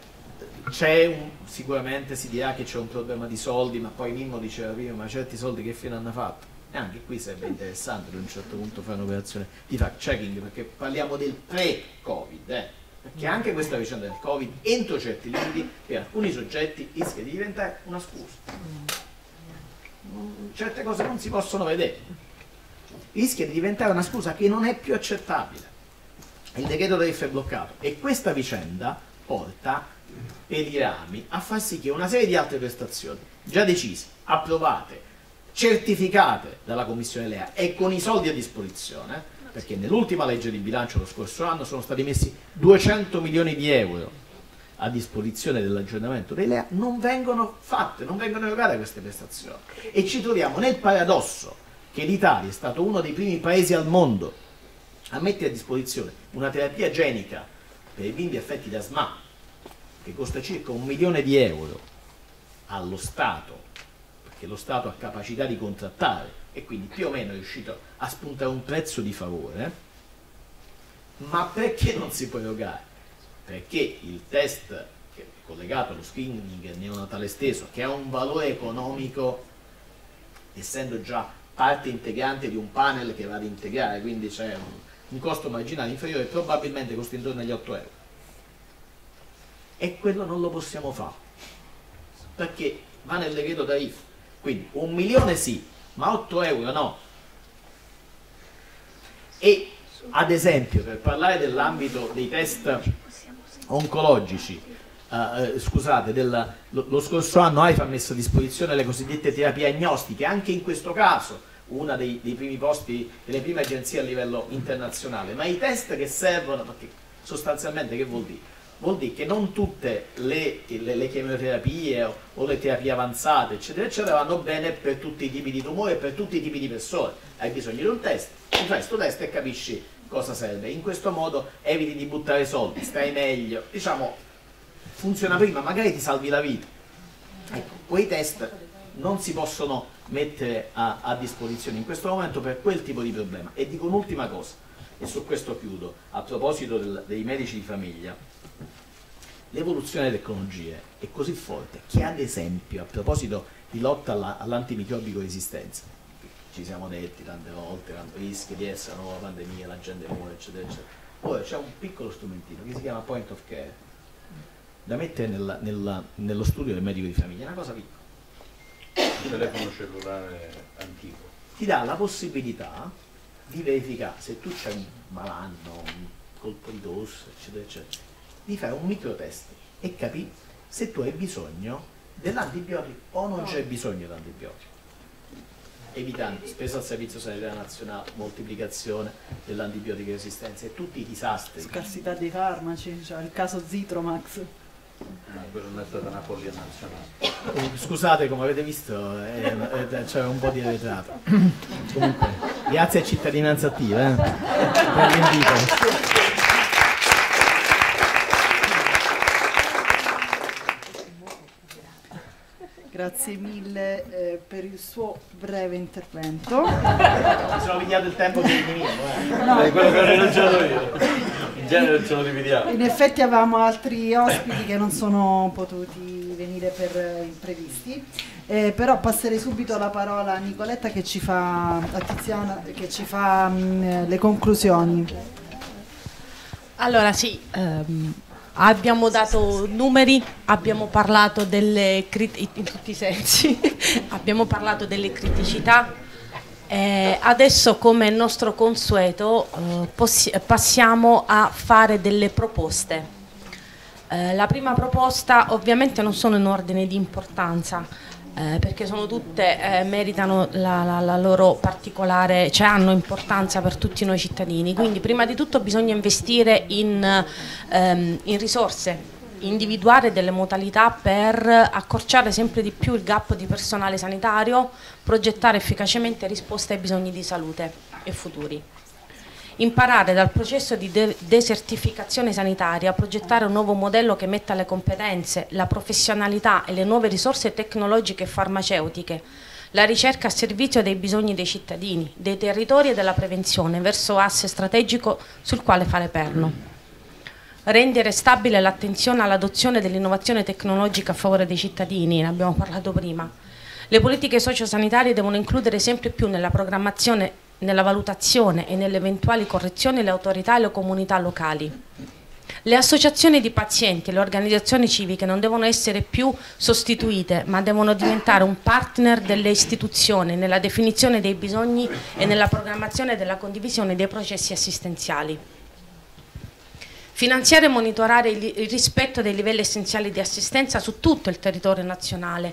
Speaker 11: sicuramente si dirà che c'è un problema di soldi, ma poi Mimmo diceva prima, ma certi soldi che fine hanno fatto? E anche qui sarebbe interessante ad un certo punto fare un'operazione di fact checking, perché parliamo del pre-Covid, perché anche questa vicenda del Covid, entro certi limiti, per alcuni soggetti rischia di diventare una scusa. Certe cose non si possono vedere, rischia di diventare una scusa che non è più accettabile. Il decreto tariffe è bloccato, e questa vicenda porta per i rami a far sì che una serie di altre prestazioni già decise, approvate, certificate dalla Commissione LEA e con i soldi a disposizione, perché nell'ultima legge di bilancio lo scorso anno sono stati messi 200 milioni di euro a disposizione dell'aggiornamento dei LEA, non vengono fatte, non vengono erogate queste prestazioni, e ci troviamo nel paradosso che l'Italia è stato uno dei primi paesi al mondo a mettere a disposizione una terapia genica per i bimbi affetti da SMA che costa circa 1 milione di euro allo Stato, che lo Stato ha capacità di contrattare e quindi più o meno è riuscito a spuntare un prezzo di favore, ma perché non si può erogare? Perché il test che è collegato allo screening neonatale esteso, che ha un valore economico, essendo già parte integrante di un panel che va ad integrare, quindi c'è un costo marginale inferiore, probabilmente costa intorno agli 8 euro. E quello non lo possiamo fare, perché va nel decreto tariffe. Quindi 1 milione sì, ma 8 euro no. E ad esempio, per parlare dell'ambito dei test oncologici, scusate, lo scorso anno AIFA ha messo a disposizione le cosiddette terapie agnostiche, anche in questo caso una dei primi posti, delle prime agenzie a livello internazionale, ma i test che servono, perché sostanzialmente che vuol dire? Vuol dire che non tutte le chemioterapie o le terapie avanzate, eccetera, eccetera, vanno bene per tutti i tipi di tumore e per tutti i tipi di persone. Hai bisogno di un test, ti fai questo test e capisci cosa serve. In questo modo eviti di buttare soldi, stai meglio, diciamo, funziona prima, magari ti salvi la vita. Ecco, quei test non si possono mettere a disposizione in questo momento per quel tipo di problema. E dico un'ultima cosa, e su questo chiudo, a proposito dei medici di famiglia. L'evoluzione delle tecnologie è così forte che, ad esempio, a proposito di lotta all'antimicrobico resistenza, ci siamo detti tante volte, quando rischi di essere una nuova pandemia, la gente muore, eccetera, eccetera. Ora c'è un piccolo strumentino che si chiama point of care, da mettere nello studio del medico di famiglia, è una cosa piccola.
Speaker 9: Il telefono cellulare antico.
Speaker 11: Ti dà la possibilità di verificare se tu c'hai un malanno, un colpo di tosse, eccetera, eccetera, di fare un microtest e capire se tu hai bisogno dell'antibiotico o non c'è bisogno dell'antibiotico, evitando spesa al Servizio Sanitario Nazionale, moltiplicazione dell'antibiotico resistenza e tutti i disastri.
Speaker 1: Scarsità dei farmaci, cioè il caso Zitromax.
Speaker 9: Quello non è stata una follia nazionale.
Speaker 11: Scusate, come avete visto c'è un po' di arretrato. Comunque, grazie a Cittadinanza Attiva per l'invito.
Speaker 1: Grazie mille per il suo breve intervento.
Speaker 11: Mi sono pigliato il tempo che nemico.
Speaker 1: No.
Speaker 9: Quello che ho rinunciato io. In genere ce lo dividiamo.
Speaker 1: In effetti avevamo altri ospiti che non sono potuti venire per imprevisti, però passerei subito la parola a Nicoletta che ci fa, a Tiziana, che ci fa le conclusioni.
Speaker 5: Allora sì, abbiamo dato numeri, abbiamo parlato in tutti i sensi, abbiamo parlato delle criticità. Adesso, come è nostro consueto, passiamo a fare delle proposte. La prima proposta ovviamente non sono in ordine di importanza, perché sono tutte, meritano la loro particolare, cioè hanno importanza per tutti noi cittadini. Quindi prima di tutto bisogna investire in risorse, individuare delle modalità per accorciare sempre di più il gap di personale sanitario, progettare efficacemente risposte ai bisogni di salute e futuri. Imparare dal processo di desertificazione sanitaria a progettare un nuovo modello che metta le competenze, la professionalità e le nuove risorse tecnologiche e farmaceutiche, la ricerca a servizio dei bisogni dei cittadini, dei territori e della prevenzione verso asse strategico sul quale fare perno. Rendere stabile l'attenzione all'adozione dell'innovazione tecnologica a favore dei cittadini, ne abbiamo parlato prima. Le politiche sociosanitarie devono includere sempre più nella programmazione, nella valutazione e nelle eventuali correzioni le autorità e le comunità locali. Le associazioni di pazienti e le organizzazioni civiche non devono essere più sostituite, ma devono diventare un partner delle istituzioni nella definizione dei bisogni e nella programmazione della condivisione dei processi assistenziali. Finanziare e monitorare il rispetto dei livelli essenziali di assistenza su tutto il territorio nazionale,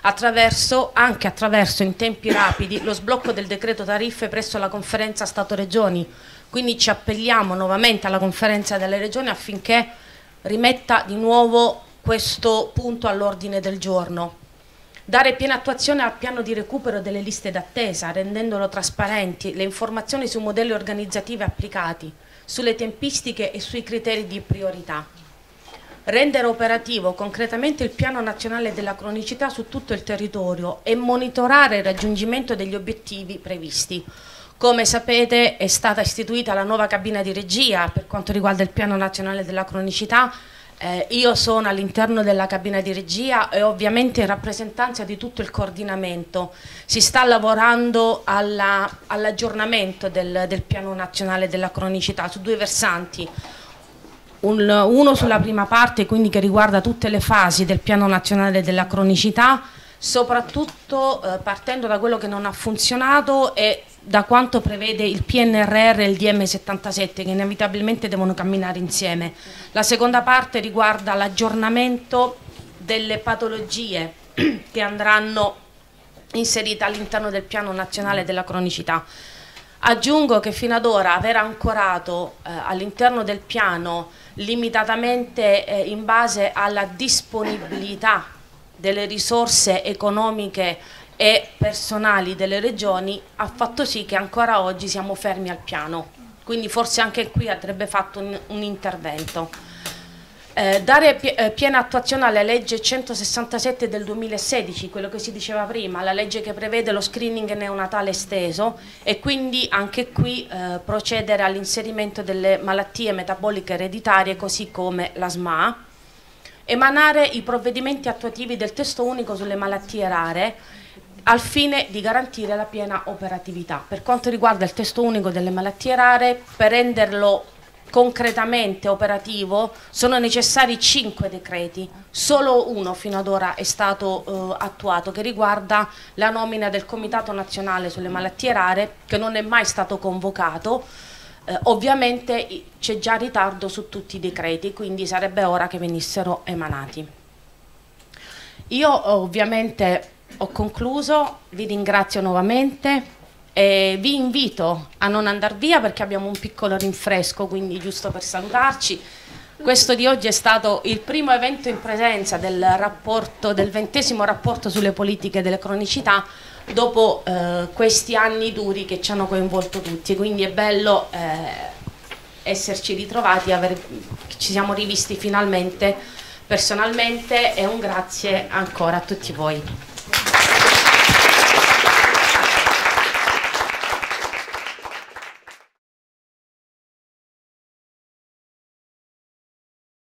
Speaker 5: anche attraverso in tempi rapidi lo sblocco del decreto tariffe presso la conferenza Stato-Regioni. Quindi ci appelliamo nuovamente alla conferenza delle regioni affinché rimetta di nuovo questo punto all'ordine del giorno. Dare piena attuazione al piano di recupero delle liste d'attesa, rendendolo trasparenti, le informazioni sui modelli organizzativi applicati, sulle tempistiche e sui criteri di priorità. Rendere operativo concretamente il piano nazionale della cronicità su tutto il territorio e monitorare il raggiungimento degli obiettivi previsti. Come sapete è stata istituita la nuova cabina di regia per quanto riguarda il piano nazionale della cronicità. Io sono all'interno della cabina di regia e ovviamente in rappresentanza di tutto il coordinamento. Si sta lavorando all'aggiornamento del piano nazionale della cronicità su due versanti. Uno sulla prima parte, quindi che riguarda tutte le fasi del piano nazionale della cronicità, soprattutto partendo da quello che non ha funzionato e da quanto prevede il PNRR e il DM77, che inevitabilmente devono camminare insieme. La seconda parte riguarda l'aggiornamento delle patologie che andranno inserite all'interno del piano nazionale della cronicità. Aggiungo che fino ad ora aver ancorato all'interno del piano limitatamente in base alla disponibilità delle risorse economiche e personali delle regioni ha fatto sì che ancora oggi siamo fermi al piano, quindi forse anche qui andrebbe fatto un intervento. Dare piena attuazione alla legge 167 del 2016, quello che si diceva prima, la legge che prevede lo screening neonatale esteso, e quindi anche qui procedere all'inserimento delle malattie metaboliche ereditarie così come la SMA, emanare i provvedimenti attuativi del testo unico sulle malattie rare al fine di garantire la piena operatività. Per quanto riguarda il testo unico delle malattie rare, per renderlo concretamente operativo sono necessari 5 decreti, solo uno fino ad ora è stato attuato, che riguarda la nomina del Comitato Nazionale sulle Malattie Rare, che non è mai stato convocato. Ovviamente c'è già ritardo su tutti i decreti, quindi sarebbe ora che venissero emanati. Io ovviamente ho concluso, vi ringrazio nuovamente. Vi invito a non andare via perché abbiamo un piccolo rinfresco, quindi giusto per salutarci. Questo di oggi è stato il primo evento in presenza del 20° rapporto sulle politiche delle cronicità dopo questi anni duri che ci hanno coinvolto tutti, quindi è bello esserci ritrovati, ci siamo rivisti finalmente personalmente, e un grazie ancora a tutti voi.